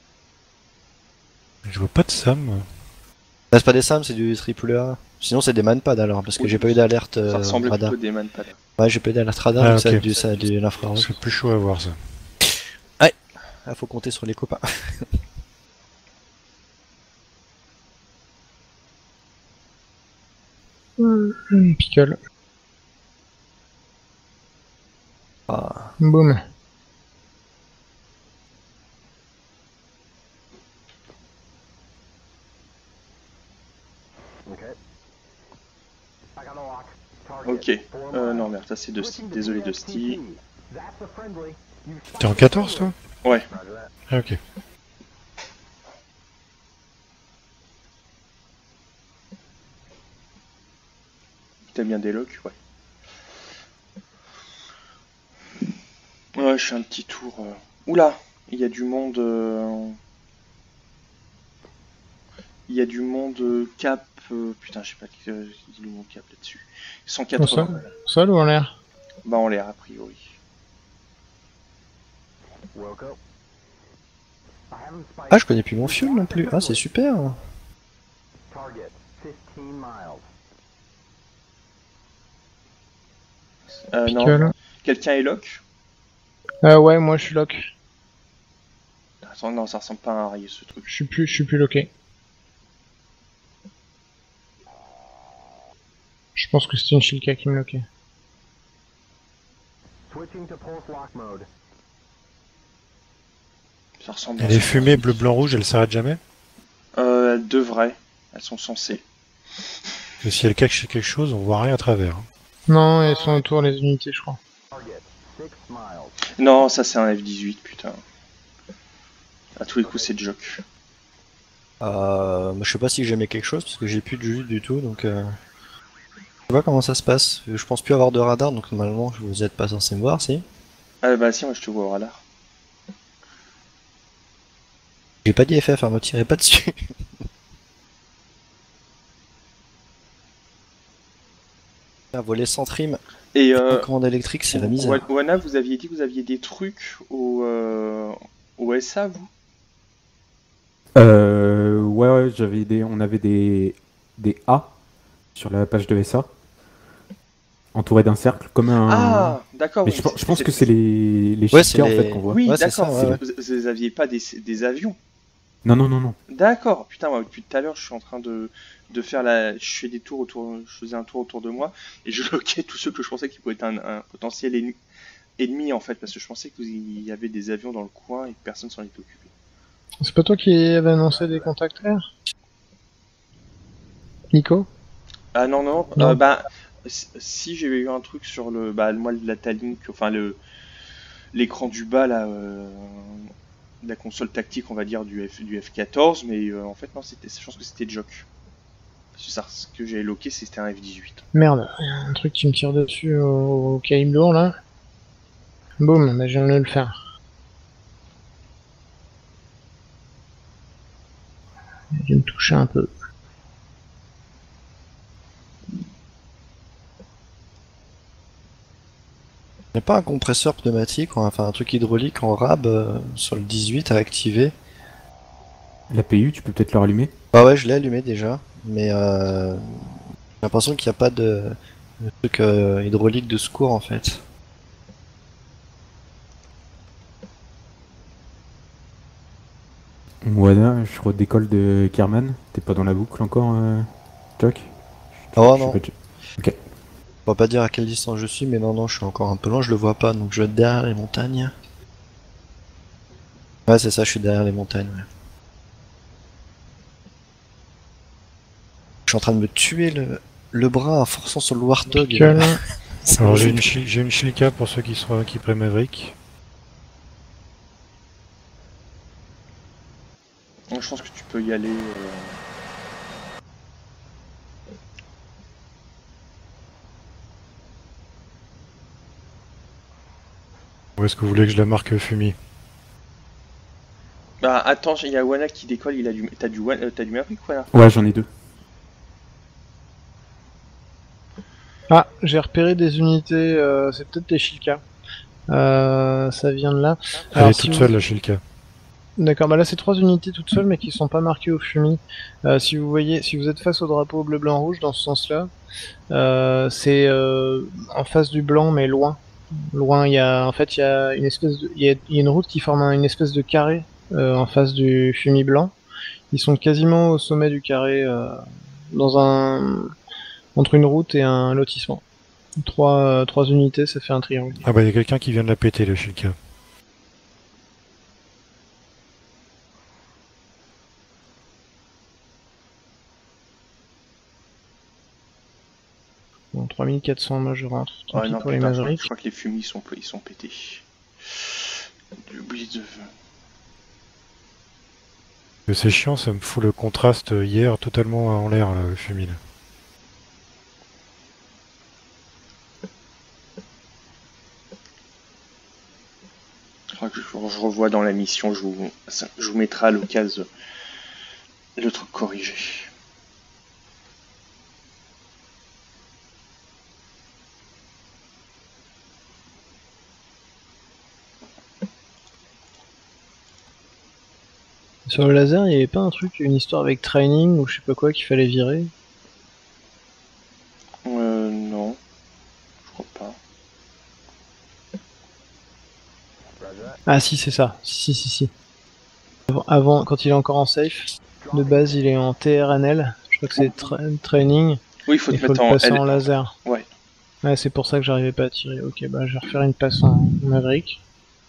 S2: Je vois pas de SAM.
S5: Là, c'est pas des SAM, c'est du triple A. Sinon, c'est des manpads alors, parce que
S3: Oui,
S5: j'ai pas eu d'alerte
S3: Ça ressemblait
S5: radar.
S3: plutôt à des manpads.
S5: Ouais, j'ai pas eu d'alerte radar,
S2: Ah,
S5: donc ça a
S2: ok.
S5: dû ça a dû l'infrarouge.
S2: C'est plus chaud à voir ça.
S5: Ah, faut compter sur les copains.
S1: Pickle.
S5: Ah.
S1: Boum.
S3: Ok. Non, merde, ça c'est Dusty. Désolé, Dusty.
S2: T'es en 14 toi?
S3: Ouais.
S2: Ah, ok.
S3: T'as bien des locks, ouais. Ouais, je fais un petit tour. Oula, il y a du monde. Il y a du monde cap. Putain, je sais pas qui dit le monde cap là-dessus.
S1: Au
S3: 180.
S1: sol ou en l'air?
S3: Bah, en l'air, a priori.
S5: Ah, je connais plus mon fuel non plus. Ah, c'est super.
S3: Non.
S1: Pickle.
S3: Quelqu'un est lock?
S1: Ouais, moi je suis lock.
S3: Attends, non, ça ressemble pas à un rail ce truc.
S1: Je suis plus locké. Je pense que c'était une Shilka qui me loquait.
S3: Ça ressemble
S2: Et
S3: à
S2: les
S3: ça.
S2: fumées bleu, blanc, rouge, elles s'arrêtent jamais?
S3: Elles devraient. Elles sont censées.
S2: Parce que si elles cachent quelque chose, on voit rien à travers.
S1: Non, elles sont autour les unités, je crois.
S3: Non, ça c'est un F-18, putain. À tous les coups, c'est joke.
S5: Moi, je sais pas si j'aimais quelque chose parce que j'ai plus de jus du tout, donc je sais pas comment ça se passe. Je pense plus avoir de radar, donc normalement vous êtes pas censé me voir, si.
S3: Ah bah si, moi je te vois au radar.
S5: J'ai pas dit FF, hein, me tirez pas dessus. Un volet sans trim,
S3: Et
S5: commande électrique, c'est la misère.
S3: Wana, vous aviez dit que vous aviez des trucs au SA, vous?
S6: Ouais, on avait des A sur la page de SA, entouré d'un cercle, comme un.
S3: Ah, d'accord.
S6: Mais
S3: Oui,
S6: je pense que c'est les
S5: Ouais,
S6: Shilka, en
S5: c'est
S6: fait
S5: les-
S6: qu'on voit.
S3: Oui,
S5: Ouais, c'est
S3: d'accord.
S5: ça, ouais, ouais.
S3: Vous aviez pas des avions.
S6: Non, non, non, non.
S3: D'accord. Putain, moi, depuis tout à l'heure, je suis en train de faire je fais des tours autour, je faisais un tour autour de moi et je loquais tous ceux que je pensais qui pouvaient être un potentiel ennemi en fait, parce que je pensais qu'il y avait des avions dans le coin et que personne s'en était occupé.
S1: C'est pas toi qui avais annoncé des contacts air? Nico?
S3: Ah non, non,
S1: Non.
S3: bah, si j'ai eu un truc sur moi, la Talink, enfin, l'écran du bas, là, de la console tactique, on va dire, du F14, mais en fait, non, je pense que c'était Jock. Parce que ce que j'ai loqué, c'était un F18.
S1: Merde, y a un truc qui me tire dessus au calibre lourd là. Boum, bah, je viens de le faire. Il me toucher un peu.
S5: Y a pas un compresseur pneumatique, enfin un truc hydraulique en rab sur le 18 à activer?
S6: La PU, tu peux peut-être le rallumer.
S5: Ah ouais, je l'ai allumé déjà, mais j'ai l'impression qu'il n'y a pas de truc hydraulique de secours en fait.
S6: Voilà, je redécolle de Kerman. T'es pas dans la boucle encore, Jack?
S5: Oh
S6: Je sais
S5: non,
S6: pas, Ok.
S5: on va pas dire à quelle distance je suis, mais non, je suis encore un peu loin, je le vois pas, donc je vais être derrière les montagnes. Ouais, c'est ça, je suis derrière les montagnes, ouais. Je suis en train de me tuer le bras en forçant sur le Warthog.
S1: Pickle.
S2: Alors j'ai une Shilka pour ceux qui prennent Maverick.
S3: Donc, je pense que tu peux y aller.
S2: Ou est-ce que vous voulez que je la marque Fumi?
S3: Bah attends, il y a Wana qui décolle, il a du... T'as du Maverick, Wana?
S6: Ouais, j'en ai 2.
S1: Ah, j'ai repéré des unités, c'est peut-être des Shilka. Ça vient de là.
S2: Elle
S1: Alors,
S2: est
S1: si
S2: toute
S1: vous-
S2: seule, la Shilka.
S1: D'accord, bah là c'est 3 unités toutes seules mais qui sont pas marquées au fumier. Si vous voyez, si vous êtes face au drapeau bleu blanc rouge dans ce sens-là, c'est en face du blanc mais loin. Loin, il y a une espèce de, il y a une route qui forme une espèce de carré en face du fumier blanc. Ils sont quasiment au sommet du carré, entre une route et un lotissement. Trois unités, ça fait un triangle.
S2: Ah bah, il y a quelqu'un qui vient de la péter, la Shilka.
S1: Bon, 3400, moi je rentre. Tant
S3: Ouais,
S1: pis
S3: non,
S1: pour les
S3: putain, je
S1: Mavericks.
S3: crois que les fumis ils sont pétés. Le blitz de...
S2: C'est chiant, ça me fout le contraste hier totalement en l'air, là, le fumil.
S3: Je crois que je revois dans la mission, je vous mettrai à l'occasion le truc corrigé.
S1: Sur le laser, il y avait pas un truc, une histoire avec training ou je sais pas quoi qu'il fallait virer?
S3: Non, je crois pas.
S1: Ah si, c'est ça. Si. Avant, quand il est encore en safe, de base il est en TRNL. Je crois que c'est training.
S3: Oui, il faut
S1: Il
S3: te
S1: faut
S3: mettre
S1: le
S3: en
S1: passer
S3: L.
S1: en laser.
S3: Ouais.
S1: Ouais, c'est pour ça que j'arrivais pas à tirer. Ok, bah je vais refaire une passe en Maverick.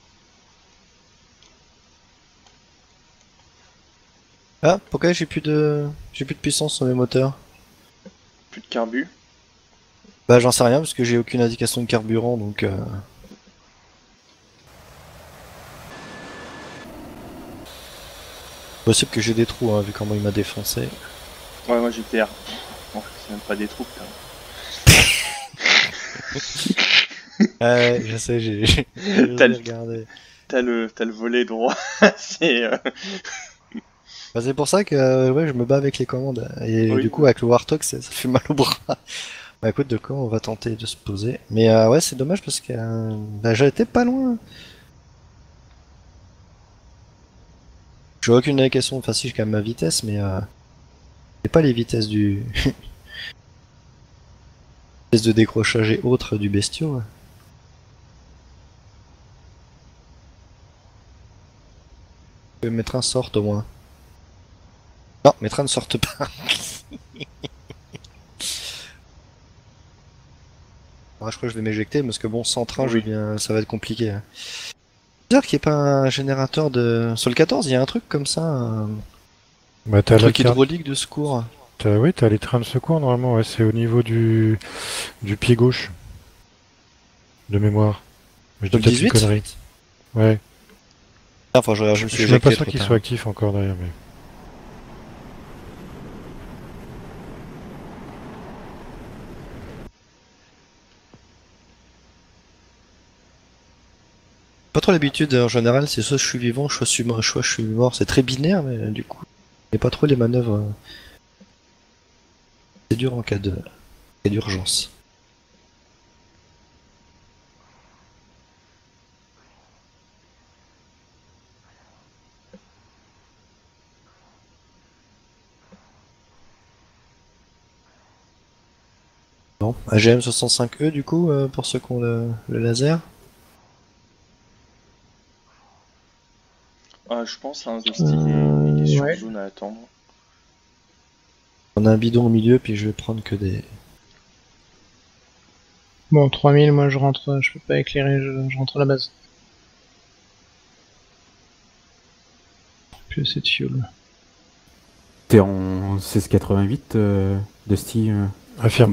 S5: Ah, pourquoi j'ai plus de puissance sur mes moteurs?
S3: Plus de carbu.
S5: Bah j'en sais rien parce que j'ai aucune indication de carburant donc possible que j'ai des trous hein, vu comment il m'a défoncé.
S3: Ouais, moi j'étais R. En fait, c'est même pas des troupes.
S5: Ouais, je sais, j'ai
S3: T'as
S5: regardé.
S3: T'as le volet droit. C'est.
S5: Bah, c'est pour ça que ouais, je me bats avec les commandes. Et
S3: Oui.
S5: du coup, avec le Warthog, ça fait mal au bras. Bah écoute, de quoi on va tenter de se poser. Mais ouais, c'est dommage parce que bah, j'étais pas loin. Je vois aucune indication. Enfin, si, j'ai quand même ma vitesse, mais c'est pas les vitesses du. vitesse de décrochage et autres du bestiau. Ouais. Mes trains sortent au moins. Non, mes trains ne sortent pas. Ah, je crois que je vais m'éjecter parce que bon, sans train,
S3: Oui.
S5: ça va être compliqué. Hein. C'est bizarre qu'il n'y ait pas un générateur de. Sur le 14, il y a un truc comme ça.
S2: Bah,
S5: Un truc hydraulique de secours.
S2: Oui, t'as les trains de secours normalement, ouais, c'est au niveau du pied gauche. De mémoire. Mais je dis
S5: Le
S2: peut-être une
S5: 18?
S2: connerie. Ouais.
S5: Enfin, je me
S2: Je
S5: suis
S2: suis même pas
S5: éjecté
S2: sûr
S5: trop
S2: qu'il
S5: tard.
S2: soit actif encore d'ailleurs. Mais...
S5: Pas trop l'habitude en général, c'est soit je suis vivant, soit je suis mort. C'est très binaire, mais du coup, il n'y a pas trop les manœuvres. C'est dur en cas d'urgence. Bon, AGM 65E du coup, pour ceux qui ont le laser.
S3: Ah, je pense à un Zosti, il est sur
S1: Ouais.
S3: zone à attendre.
S5: On a un bidon au milieu, puis je vais prendre que des.
S1: Bon, 3000, moi je rentre, je peux pas éclairer, je rentre à la base. Plus assez de fuel.
S6: T'es en 1688 de Steve.
S2: Affirme.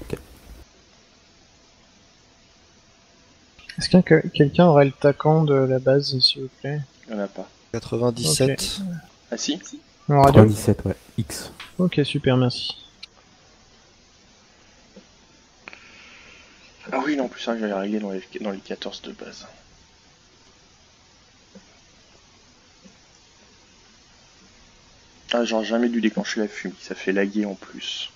S1: Est-ce que quelqu'un aurait le TACAN de la base, s'il vous plaît?
S3: Il y en a pas.
S5: 97.
S3: Ah si?
S1: En radio?
S6: 97, ouais. X.
S1: Ok, super, merci.
S3: Ah oui, non, plus ça, j'avais réglé dans les 14 de base. Ah, j'aurais jamais dû déclencher la fumée, ça fait laguer en plus.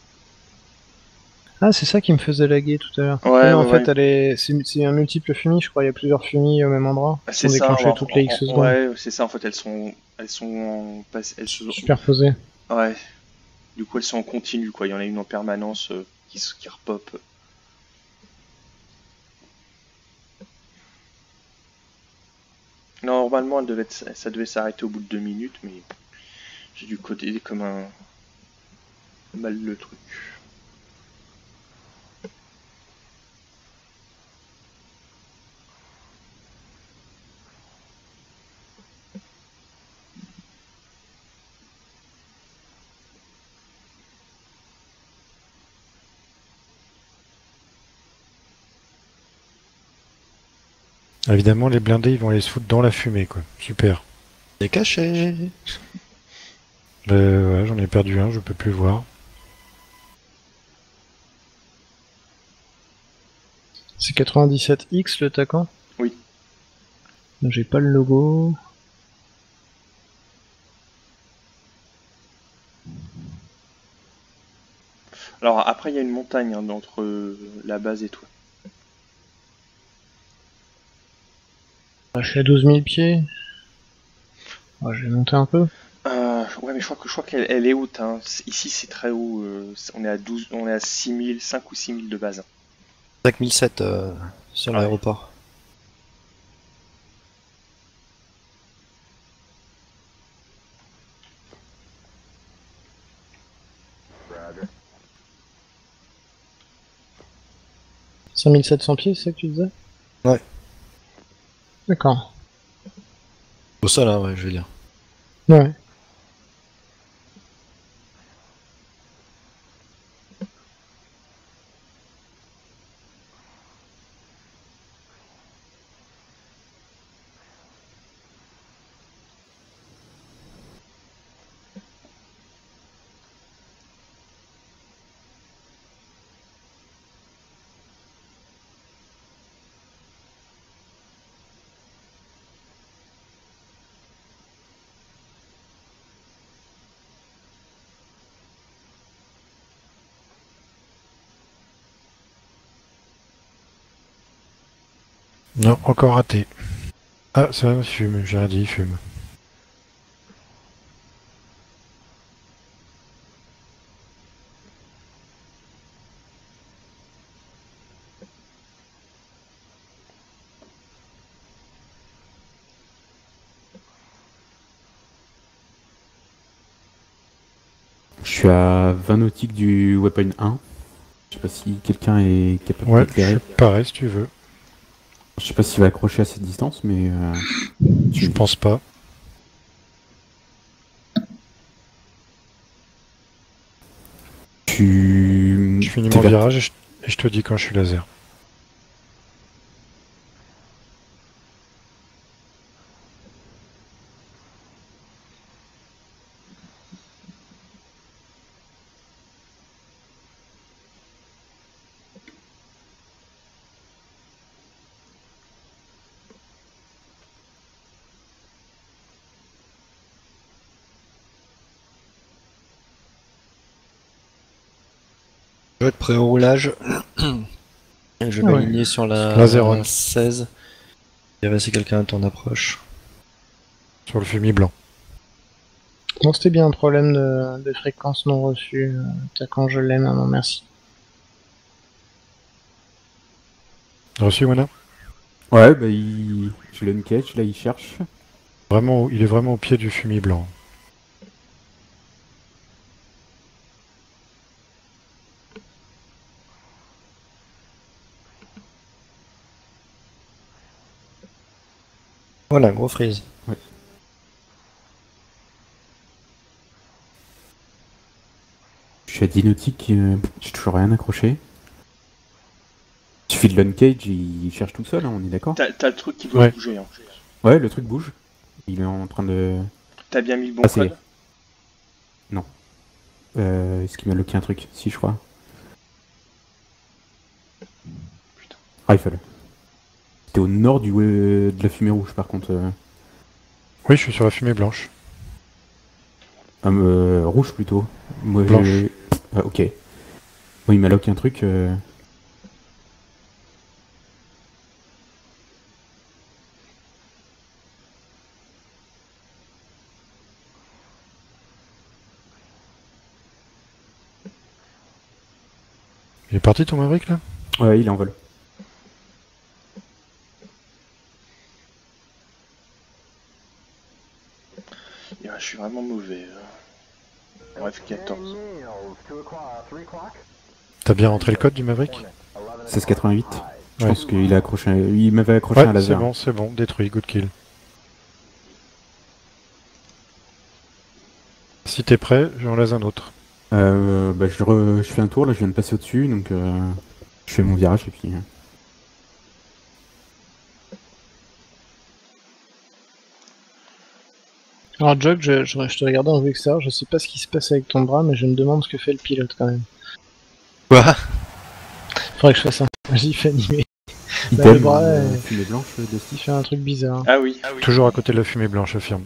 S1: Ah, c'est ça qui me faisait laguer tout à l'heure.
S3: Ouais,
S1: Non, en
S3: ouais,
S1: fait,
S3: ouais.
S1: c'est un multiple fumis, je crois. Il y a plusieurs fumis au même endroit.
S3: Ah,
S1: Qui
S3: c'est
S1: sont
S3: ça,
S1: déclenchés toutes les X secondes.
S3: ouais, c'est ça, en fait, elles se,
S1: Superposés.
S3: ouais, du coup, elles sont en continu, quoi. Il y en a une en permanence qui repop. Normalement, ça devait s'arrêter au bout de 2 minutes, mais j'ai dû coder comme un mal le truc.
S2: Évidemment, les blindés, ils vont aller se foutre dans la fumée, quoi. Super.
S5: C'est caché.
S2: Ouais, j'en ai perdu un, je peux plus le voir.
S1: C'est 97X le taquant?
S3: Oui.
S1: J'ai pas le logo.
S3: Alors après, il y a une montagne hein, entre la base et toi.
S1: Ah, je suis à 12 000 pieds. Ah, je vais monter un peu.
S3: Ouais, mais je crois qu'elle est haute. Hein. Ici, c'est très haut. On est à 12, on est à 6000, 5 ou 6000 de base.
S5: 5007 sur
S3: Ah ouais.
S5: l'aéroport.
S7: Roger.
S1: 5700 pieds, c'est ça que tu disais?
S5: Ouais.
S1: D'accord.
S5: Au sol, hein, ouais, je veux dire.
S1: Ouais.
S2: Non, encore raté. Ah, ça il fume, j'ai rien dit, il fume.
S6: Je suis à 20 nautiques du Weapon 1. Je sais pas si quelqu'un est capable
S2: Ouais, je
S6: d'éclairer.
S2: suis pareil si tu veux.
S6: Je sais pas s'il va accrocher à cette distance, mais
S2: Je pense pas. Je finis mon virage et je te dis quand je suis laser.
S5: Je vais être prêt au roulage. Je vais
S1: Ouais.
S5: m'aligner sur la
S2: Laser on.
S5: 16. Il va si quelqu'un à ton approche.
S2: Sur le fumier blanc.
S1: Bon, c'était bien un problème de fréquence non reçue. Taquant, je l'aime, non, merci.
S2: Reçu, Wana?
S6: ouais, bah je l'ai une catch, là il cherche.
S2: Vraiment, il est vraiment au pied du fumier blanc.
S5: Voilà, gros freeze.
S6: Je suis à 10 nautiques, j'ai toujours rien accroché. Il suffit de l'uncage, il cherche tout seul, hein, on est d'accord?
S3: T'as le truc qui doit
S2: Ouais.
S3: bouger. Hein.
S6: Ouais, le truc bouge. Il est en train de...
S3: T'as bien mis le bon
S6: Ah, c'est-
S3: code.
S6: Est-ce qu'il m'a loqué un truc? Si, je crois.
S3: Putain.
S6: Rifle. C'était au nord de la fumée rouge, par contre.
S2: Oui, je suis sur la fumée blanche.
S6: Rouge plutôt. Moi,
S2: Blanche.
S6: Ah, ok. Moi, il m'a lock un truc.
S2: Il est parti ton Maverick là?
S6: Ouais, il est en vol.
S3: Et ouais, je suis vraiment mauvais. Bref, 14.
S2: T'as bien rentré le code du Maverick?
S6: 1688. Je
S2: Ouais.
S6: pense qu'il a accroché. Il m'avait accroché un
S2: Ouais,
S6: laser.
S2: c'est bon, détruit, good kill. Si t'es prêt, j'en laisse un autre.
S6: Bah, je fais un tour, là je viens de passer au-dessus, donc je fais mon virage et puis...
S1: Alors, Jog, je te regardais en vue extérieure, je sais pas ce qui se passe avec ton bras, mais je me demande ce que fait le pilote quand même.
S5: Quoi?
S1: Faudrait que je fasse un gif animé.
S6: Idem,
S1: le bras,
S6: fumée blanche de
S1: Il
S6: Steve.
S1: fait un truc bizarre.
S3: Ah oui.
S2: Toujours à côté de la fumée blanche, affirme.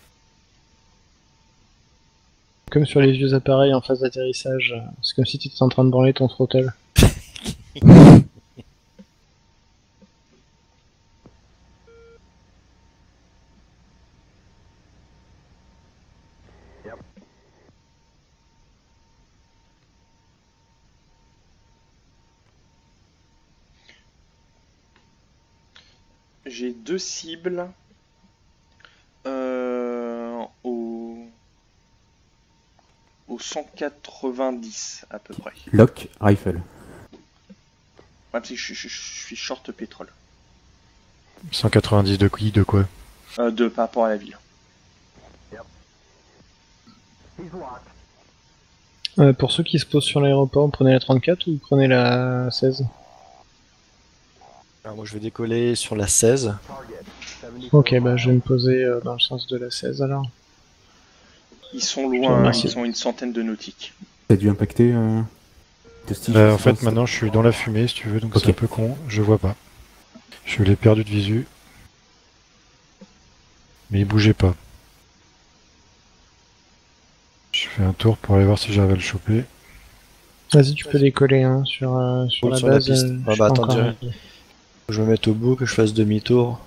S1: Comme sur les vieux appareils en phase d'atterrissage, c'est comme si tu étais en train de branler ton throttle.
S3: J'ai 2 cibles au 190 à peu près.
S6: Lock, rifle.
S3: Ouais, parce que je suis short pétrole.
S2: 190 de qui, de quoi?
S3: Par rapport à la ville.
S1: Pour ceux qui se posent sur l'aéroport, vous prenez la 34 ou vous prenez la 16?
S5: Alors moi je vais décoller sur la 16.
S1: Ok, bah je vais me poser dans le sens de la 16 alors.
S3: Ils sont
S1: te
S3: loin, hein,
S1: remercie.
S3: ils sont une centaine de nautiques.
S6: T'as dû impacter de Steve,
S2: En fait, maintenant je suis dans la fumée, si tu veux, donc
S6: Ok.
S2: c'est un peu con, je vois pas. Je l'ai perdu de visu. Mais il bougeait pas. Je fais un tour pour aller voir si j'arrive à le choper.
S1: Vas-y, tu peux décoller hein, sur la
S5: Sur la
S1: base.
S5: piste.
S1: Je
S5: Ah
S1: suis
S5: bah
S1: pas
S5: attends,
S1: encore
S5: dirais.
S1: arrivé.
S5: Faut que je me mette au bout, que je fasse demi-tour.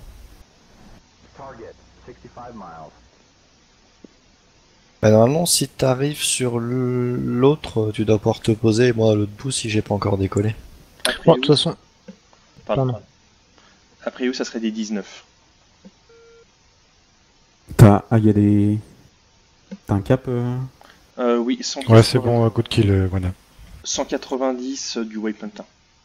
S5: Bah, normalement, si t'arrives sur l'autre, tu dois pouvoir te poser, et moi à l'autre bout si j'ai pas encore décollé.
S1: Bon, de toute façon,
S3: Pardon.
S1: pardon.
S3: A priori, ça serait des 19.
S6: Ah, il y a des... T'as un cap
S3: Oui,
S2: Ouais, c'est bon, good kill, voilà.
S3: 190 du waypoint 1.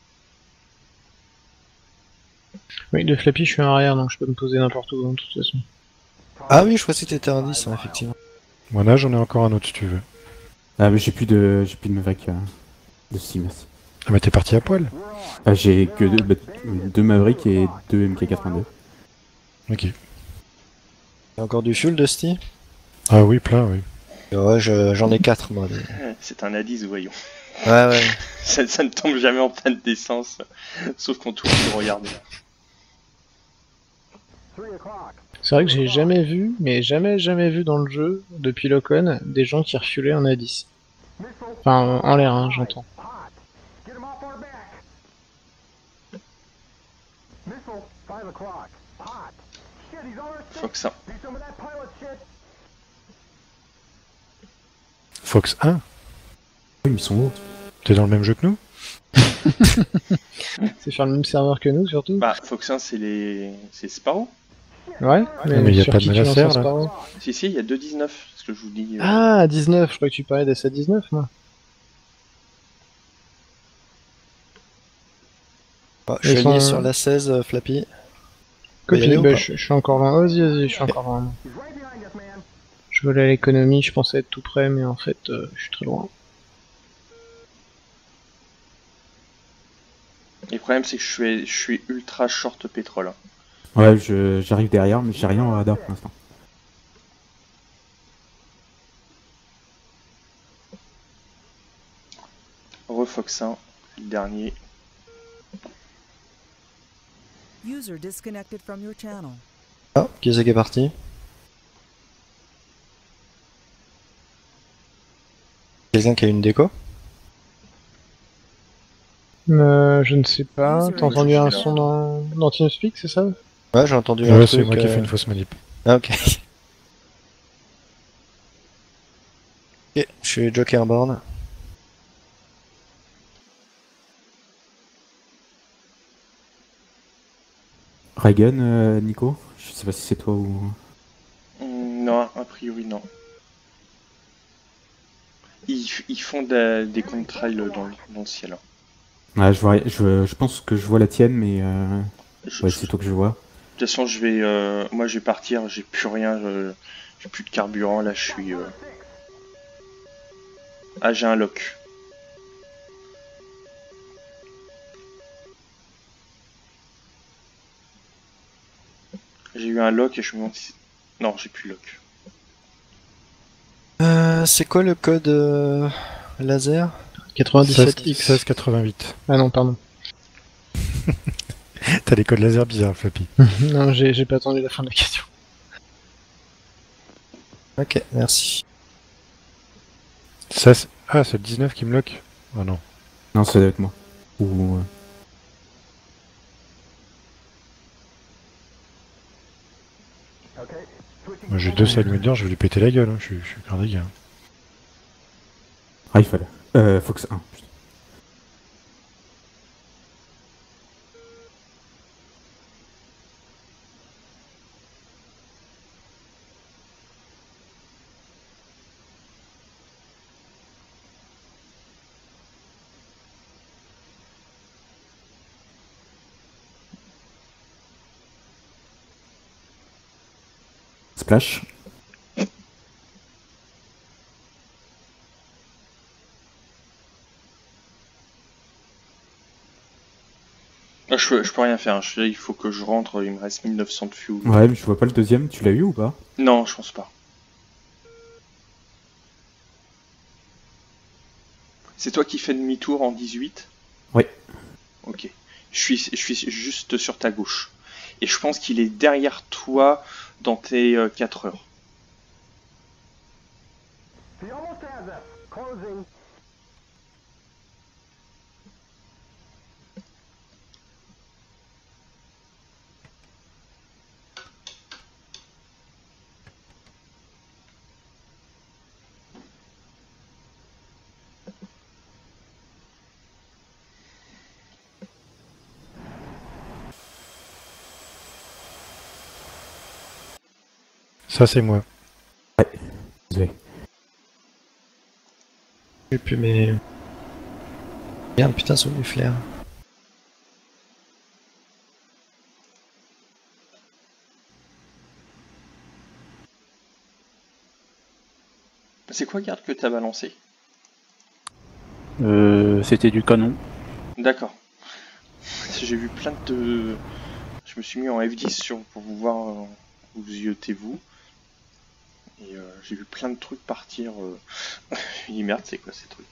S1: Oui, de Flappy, je suis en arrière, donc je peux me poser n'importe où, hein, de toute façon.
S5: Ah oui, je crois que t'étais un 10, hein, effectivement.
S2: Voilà, j'en ai encore un autre si tu veux.
S6: Ah, mais j'ai plus de Maverick de Steam, merci.
S2: Ah bah t'es parti à poil?
S6: Ah, j'ai que deux Maverick et 2 MK82.
S2: Ok.
S5: Y'a encore du fuel, Dusty?
S2: Ah oui, plein, oui.
S5: Ouais, j'en ai 4 moi.
S3: C'est un A10, voyons.
S5: Ouais, ouais.
S3: Ça ne tombe jamais en panne d'essence, sauf quand tout le monde regarde.
S1: C'est vrai que j'ai jamais vu, mais jamais vu dans le jeu, depuis Locon, des gens qui refuelaient en A10. Enfin, en l'air, hein, j'entends.
S3: Fox 1.
S2: Fox 1?
S6: Oui, ils sont hauts.
S2: T'es dans le même jeu que nous?
S1: C'est sur le même serveur que nous, surtout.
S3: Bah, Fox 1, c'est Sparrow.
S1: Ouais,
S2: mais y a
S1: sur
S2: pas de
S1: qui tu
S2: Malacer,
S1: lances un
S2: là.
S1: Sparrow
S3: Si, il y a 2,19, ce que je vous dis.
S1: Ah, 19, je crois que tu parlais d'SA 19, moi.
S5: Ah, je suis
S1: Ils sont,
S5: aligné sur la 16, Flappy.
S1: Copie,
S5: y aller ou
S1: bah,
S5: pas
S1: je suis encore loin. Vas-y, je suis encore loin. Je volais à l'économie, je pensais être tout près, mais en fait, je suis très loin.
S3: Et le problème, c'est que je suis ultra short pétrole.
S6: Ouais, j'arrive derrière, mais j'ai rien au radar pour l'instant.
S3: Refox 1, le dernier.
S7: User disconnected from your channel.
S5: Ah, qui c'est qui est parti? Quelqu'un qui a une déco?
S1: Je ne sais pas. T'as entendu un son dans TeamSpeak, c'est ça?
S5: Ouais, j'ai entendu un
S2: Ouais,
S5: truc.
S2: c'est moi qui ai fait une fausse manip.
S5: Ah, ok. Ok, je suis Jokerborn.
S6: Reagan, Nico? Je sais pas si c'est toi ou...
S3: Non, a priori non. Ils font des contrails dans le ciel.
S6: Ouais, je pense que je vois la tienne, mais ouais, c'est toi que je vois.
S3: De toute façon, moi je vais partir, j'ai plus rien, j'ai plus de carburant, là je suis... Ah, j'ai un lock. J'ai eu un lock et je me demande si... Non, j'ai plus lock.
S5: C'est quoi le code laser?
S1: 97X.
S2: 1688.
S1: Ah non, pardon.
S2: T'as les codes laser bizarres, Flappy.
S1: Non, j'ai pas attendu la fin de la question.
S5: Ok, merci.
S2: 16... Ah, c'est le 19 qui me lock. Oh non.
S6: Non, ça doit être moi. Ou...
S2: Moi, j'ai 2 side leaders, je vais lui péter la gueule, hein. Je suis cardé, hein.
S6: Rifle. Fox 1. Putain. Splash.
S3: Ah, je peux rien faire, il faut que je rentre, il me reste 1900 de fuel.
S6: Ouais, mais je vois pas le deuxième. Tu l'as eu ou pas?
S3: Non, je pense pas. C'est toi qui fais demi-tour en 18?
S6: Ouais.
S3: Ok. Je suis juste sur ta gauche. Et je pense qu'il est derrière toi dans tes 4 heures.
S2: Ça, c'est moi.
S6: Désolé.
S5: J'ai plus mes... Merde, putain, c'est où les flares?
S3: C'est quoi, garde, que t'as balancé?
S4: C'était du canon.
S3: D'accord. J'ai vu plein de... Je me suis mis en F10 pour vous voir où vous yotez-vous. Et j'ai vu plein de trucs partir. Je me dis merde, c'est quoi ces trucs?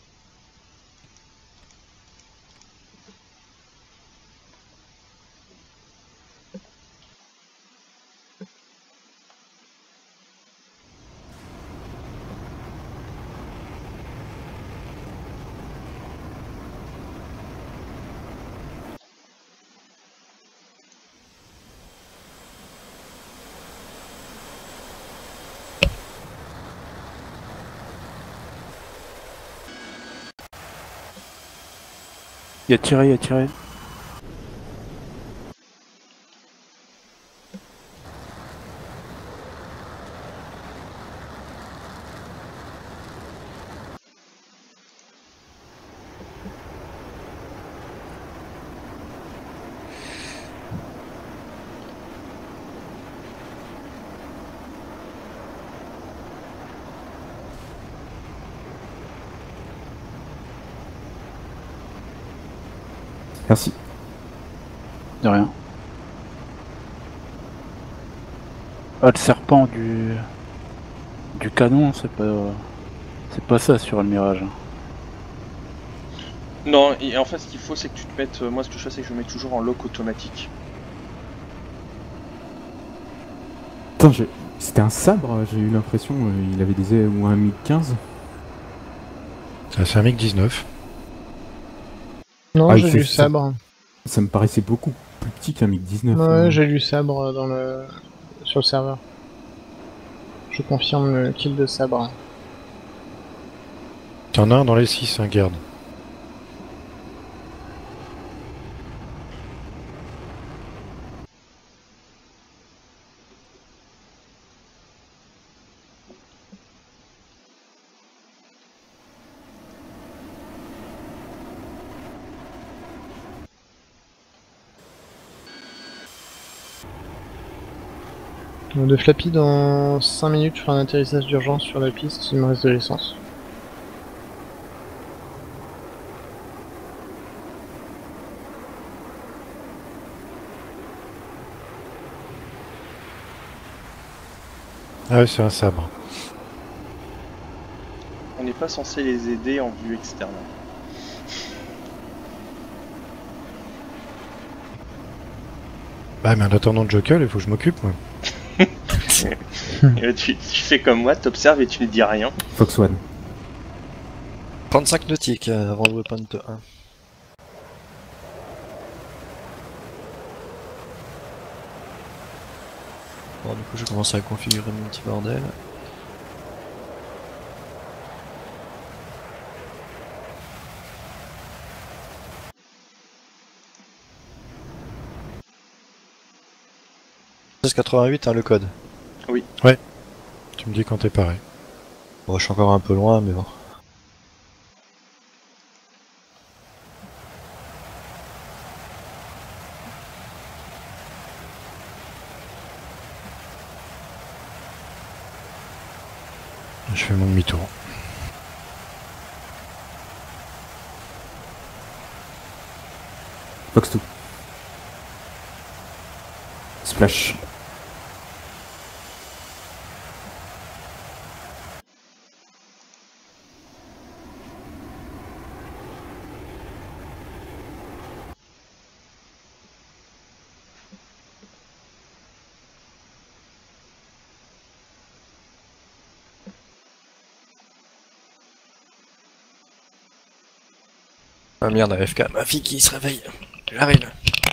S4: Il a tiré, il a tiré.
S6: Merci.
S4: De rien. Ah, le serpent du canon, c'est pas ça sur le Mirage.
S3: Non, et en fait, ce qu'il faut, c'est que tu te mettes. Moi, ce que je fais, c'est que je mets toujours en lock automatique.
S6: Attends, c'était un sabre, j'ai eu l'impression, il avait des ou un 1015.
S2: C'est un MiG-19.
S1: Non,
S6: Ah,
S1: j'ai
S6: c'est
S1: lu
S6: ça.
S1: sabre.
S6: Ça me paraissait beaucoup plus petit qu'un MiG-19.
S1: Ouais, j'ai lu sabre sur le serveur. Je confirme le kill de sabre.
S2: T'en as un dans les 6, hein, garde.
S1: De Flappy, dans 5 minutes, je ferai un atterrissage d'urgence sur la piste, il me reste de l'essence.
S2: Ah ouais, c'est un sabre.
S3: On n'est pas censé les aider en vue externe.
S2: Bah mais en attendant Joker, il faut que je m'occupe moi.
S3: Tu fais comme moi, t'observes et tu ne dis rien.
S6: Fox One.
S5: 35 nautiques avant le weapon de 1. Bon, du coup, je commence à configurer mon petit bordel. « 1688, hein, le code.
S2: Tu me dis quand t'es pareil.
S5: Bon, je suis encore un peu loin, mais bon.
S2: Je fais mon demi-tour.
S6: Fox 2. Splash.
S5: Ah merde, AFK, ma fille qui se réveille. J'arrive.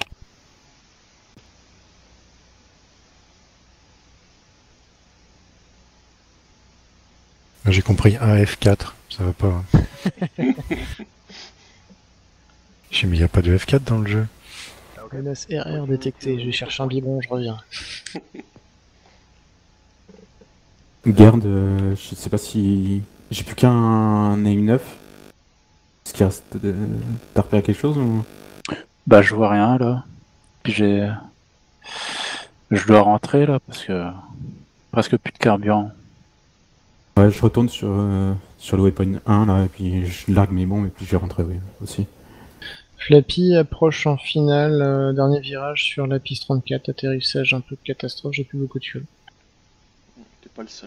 S2: J'ai compris un F4, ça va pas. Hein. Je sais mais y a pas de F4 dans le jeu.
S1: Menace RR détectée, je vais chercher un biberon, je reviens.
S6: Garde, je sais pas si... J'ai plus qu'un AIM-9. Est-ce qu'il reste... T'as repéré quelque chose ou...
S4: Bah, je vois rien là. Puis je dois rentrer là parce que presque plus de carburant.
S6: Ouais, je retourne sur le waypoint 1 là, et puis je largue mes bombes, et puis je vais rentrer, oui, aussi.
S1: Flappy approche en finale, dernier virage sur la piste 34, atterrissage un peu de catastrophe, j'ai plus beaucoup de fuel.
S3: T'es pas le seul.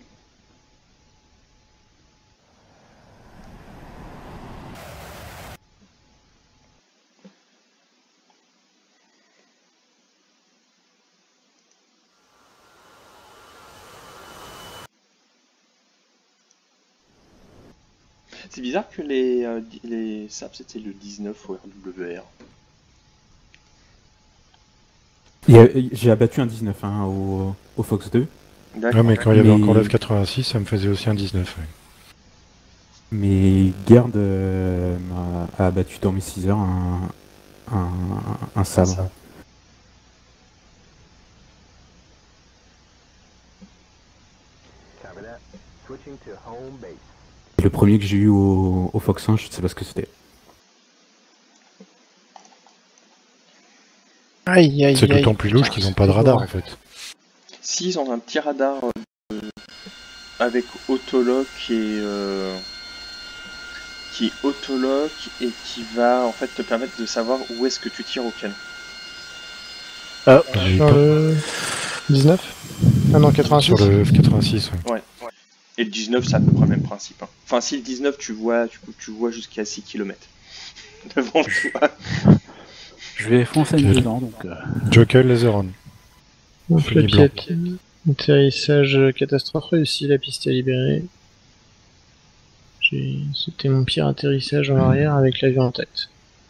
S3: C'est bizarre que les SAP c'était le 19 au RWR.
S6: J'ai abattu un 19 hein, au Fox 2,
S3: D'accord.
S2: Ouais, mais quand il y avait
S6: Mais-
S2: encore le F86, ça me faisait aussi un 19. Ouais.
S6: mais Garde a abattu dans mes 6 heures un sabre.
S3: sabre.
S6: Et le premier que j'ai eu au Fox 1, je sais pas ce que c'était.
S1: Aïe aïe
S2: C'est
S1: aïe.
S2: d'autant plus louche qu'ils ont pas de radar en fait.
S3: Si, ils ont un petit radar avec autolock et qui est autolock et qui va en fait te permettre de savoir où est-ce que tu tires au canon.
S2: J'ai
S1: Sur
S2: pas-
S1: le 19 Ah non, 86.
S2: Sur le F86, ouais.
S3: Ouais. Et le 19, c'est à peu près le même principe. Hein. Enfin, si le 19, tu vois jusqu'à 6 km devant toi.
S4: Je vais foncer dedans donc.
S2: Joker Laseron.
S1: Donc,
S2: Fini
S1: Flappy atterrissage catastrophe réussi, la piste est libérée. C'était mon pire atterrissage en arrière avec l'avion en tête.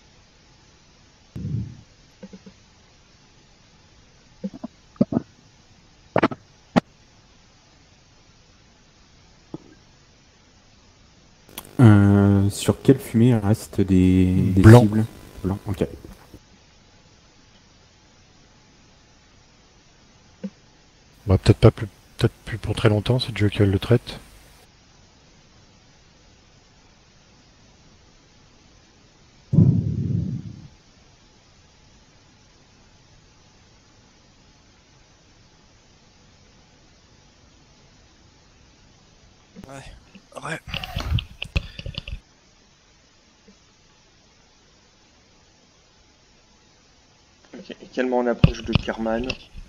S6: Sur quelle fumée reste des
S2: Blanc.
S6: cibles? Blanc, ok.
S2: Bah, peut-être plus pour très longtemps, c'est Joe qui le traite.
S5: Ouais.
S3: Ok, également en approche de Kerman.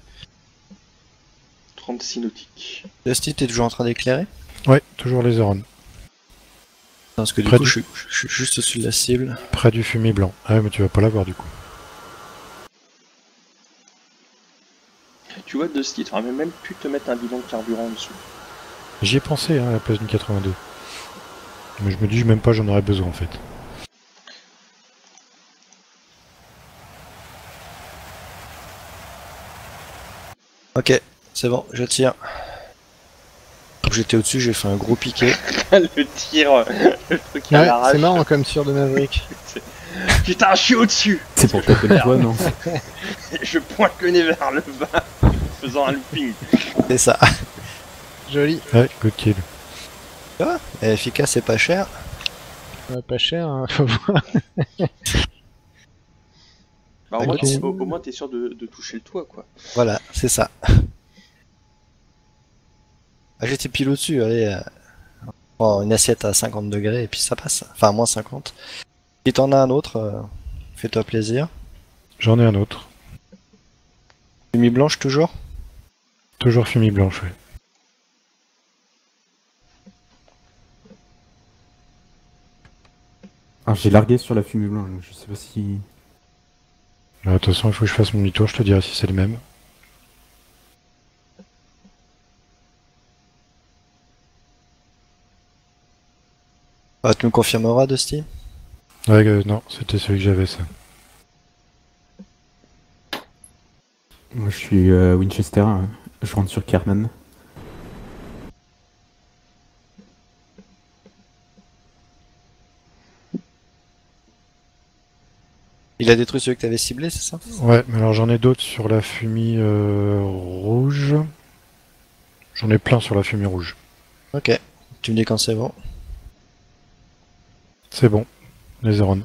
S3: 36 nautiques.
S5: Dusty, t'es toujours en train d'éclairer?
S2: Ouais, toujours les Euron.
S5: Parce que du
S2: Près
S5: coup,
S2: du-
S5: je suis juste au-dessus de la cible.
S2: Près du fumier blanc. Ah ouais, mais tu vas pas l'avoir du coup.
S3: Tu vois, Dusty, tu aurais même pu te mettre un bidon de carburant en dessous.
S2: J'y ai pensé hein, à la place d'une 82. Mais je me dis même pas j'en aurais besoin en fait.
S5: Ok, c'est bon, je tire. Comme j'étais au-dessus, j'ai fait un gros piqué.
S3: Le tir, le truc à
S1: Ouais,
S3: l'arrache.
S1: c'est marrant comme tir de Maverick.
S3: Putain, je suis au-dessus.
S6: C'est pour taper toi, non?
S3: Je pointe le nez vers le bas, en faisant un looping.
S5: C'est ça.
S1: Joli.
S2: Ouais, good kill.
S5: Tu vois, efficace et pas cher.
S1: Pas cher, hein, faut voir.
S3: Bah,
S5: Ok.
S3: au moins, t'es sûr de toucher le toit, quoi.
S5: Voilà, c'est ça. Ah, j'étais pile au-dessus, allez. Prends une assiette à 50 degrés et puis ça passe. Enfin, moins 50. Si t'en as un autre, fais-toi plaisir.
S2: J'en ai un autre.
S5: Fumée blanche toujours?
S2: Toujours fumée blanche, ouais.
S6: Alors j'ai largué sur la fumée blanche, donc je sais pas si...
S2: De toute façon, il faut que je fasse mon demi-tour, je te dirai si c'est le même.
S5: Ah, tu me confirmeras, Dusty?
S2: Ouais, non, c'était celui que j'avais ça.
S6: Moi je suis Winchester, je rentre sur Kerman.
S5: Il a détruit celui que t'avais ciblé, c'est ça?
S2: Ouais, mais alors j'en ai d'autres sur la fumée rouge. J'en ai plein sur la fumée rouge.
S5: Ok. Tu me dis quand c'est bon.
S2: C'est bon, les Euron.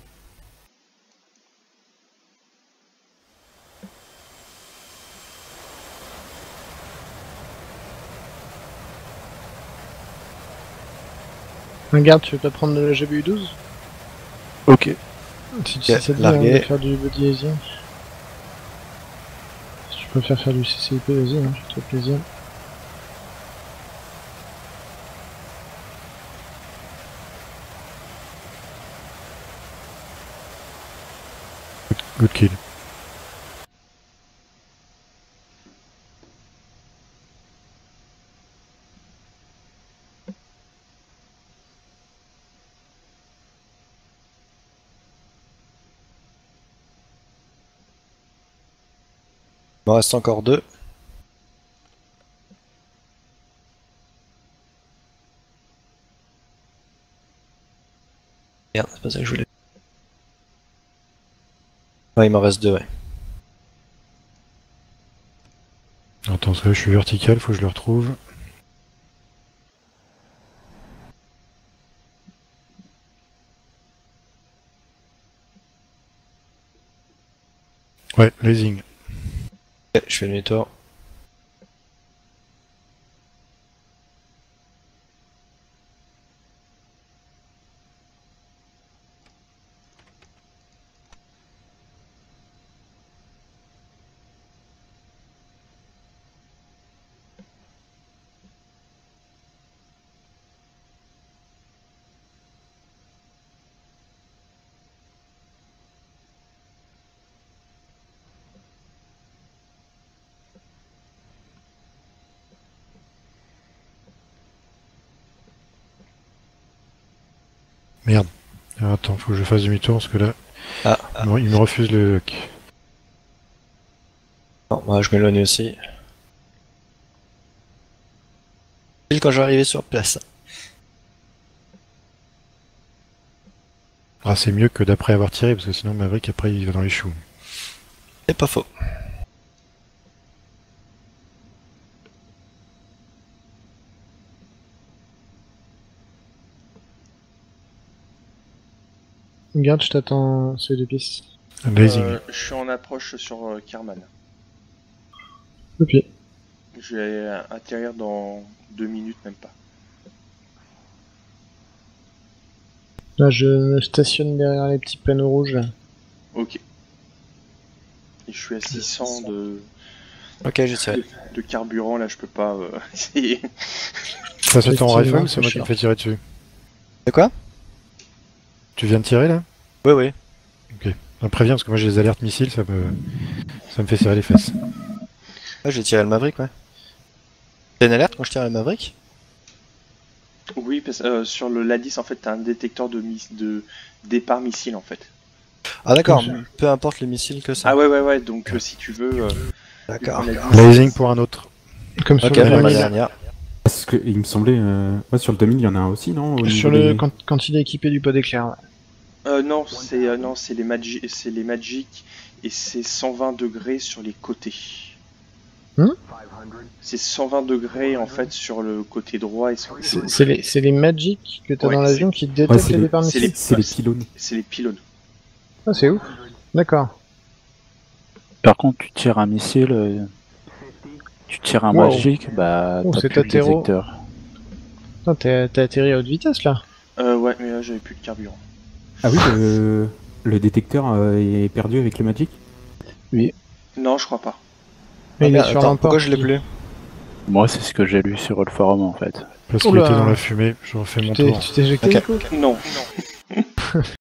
S1: Regarde, tu veux pas prendre de la GBU-12?
S4: Ok.
S1: Si ça te dit
S5: largué.
S1: hein, de faire du body easy. Si tu préfères faire du CCIP, vas-y, hein, fais-toi plaisir.
S2: Good kill.
S5: Il m'en reste encore deux. Merde, c'est pas ça que je voulais. Ouais, il m'en reste deux, ouais.
S2: Attends, parce que là, je suis vertical, faut que je le retrouve. Ouais, lasing.
S5: Ok, je fais demi-tour.
S2: Merde. Alors, attends, faut que je fasse demi-tour parce que là, non, il me refuse le lock.
S5: Non, moi je m'éloigne aussi. Pile quand je vais arriver sur place.
S2: Ah, c'est mieux que d'après avoir tiré parce que sinon Maverick après il va dans les choux.
S5: C'est pas faux.
S1: Garde, je t'attends ces deux pistes.
S2: Blazing.
S3: Je suis en approche sur Kerman.
S1: Ok.
S3: Je vais atterrir dans 2 minutes, même pas.
S1: Là, je me stationne derrière les petits panneaux rouges. Là.
S3: Ok. Et je suis à 600
S5: Ok, j'ai tiré.
S3: de carburant, là je peux pas essayer.
S2: Ça c'est ton
S1: Effectivement,
S2: rifle ou c'est
S1: c'est
S2: moi qui me
S1: cher.
S2: fais tirer dessus?
S5: C'est quoi?
S2: Tu viens de tirer là?
S5: Oui, oui.
S2: Ok. On prévient parce que moi j'ai les alertes missiles, ça me fait serrer les fesses.
S5: Ouais, j'ai tiré le Maverick, ouais. T'as une alerte quand je tire le Maverick?
S3: Oui, parce sur le LA10, en fait, t'as un détecteur de départ missile, en fait.
S5: Ah d'accord,
S1: Comme
S5: peu importe les missiles que ça.
S3: Ah ouais, donc si tu veux...
S5: D'accord.
S3: vu qu'on a dit-
S2: Blazing pour un autre.
S1: Comme sur
S5: Ok,
S1: le
S5: bah, la
S1: 2000.
S5: dernière.
S6: Parce que il me semblait. Ouais, sur le 2000, il y en a un aussi, non au
S1: Sur
S6: niveau
S1: le
S6: des-
S1: quand il est équipé du pot d'éclair. Ouais.
S3: non, c'est les Magic et c'est 120 degrés sur les côtés. C'est 120 degrés en fait sur le côté droit et sur le côté
S1: C'est les Magic que t'as
S3: Ouais,
S1: dans l'avion qui détectent
S6: Ouais, c'est
S1: les
S6: les-
S1: départs
S3: c'est
S1: missiles.
S6: C'est les pylônes.
S3: C'est les pylônes.
S1: Ah, c'est ouf. D'accord.
S4: Par contre, tu tires un missile, tu tires un
S1: Wow.
S4: magique, bah
S1: Oh,
S4: t'as
S1: c'est
S4: plus le
S1: atterro.
S4: détecteur.
S1: Putain, t'as atterri à haute vitesse là.
S3: Ouais, mais là j'avais plus de carburant.
S6: Ah oui, le détecteur est perdu avec le Magic.
S3: Non, je crois pas.
S1: Mais il est
S5: merde,
S1: sur
S5: attends,
S1: l'import.
S5: pourquoi je l'ai plus?
S4: Moi, c'est ce que j'ai lu sur le forum en fait.
S2: Parce qu'il
S1: Oula.
S2: était dans la fumée, je refais mon
S1: Tu
S2: tour.
S1: t'es éjecté
S5: Ok.
S1: du coup
S3: Non.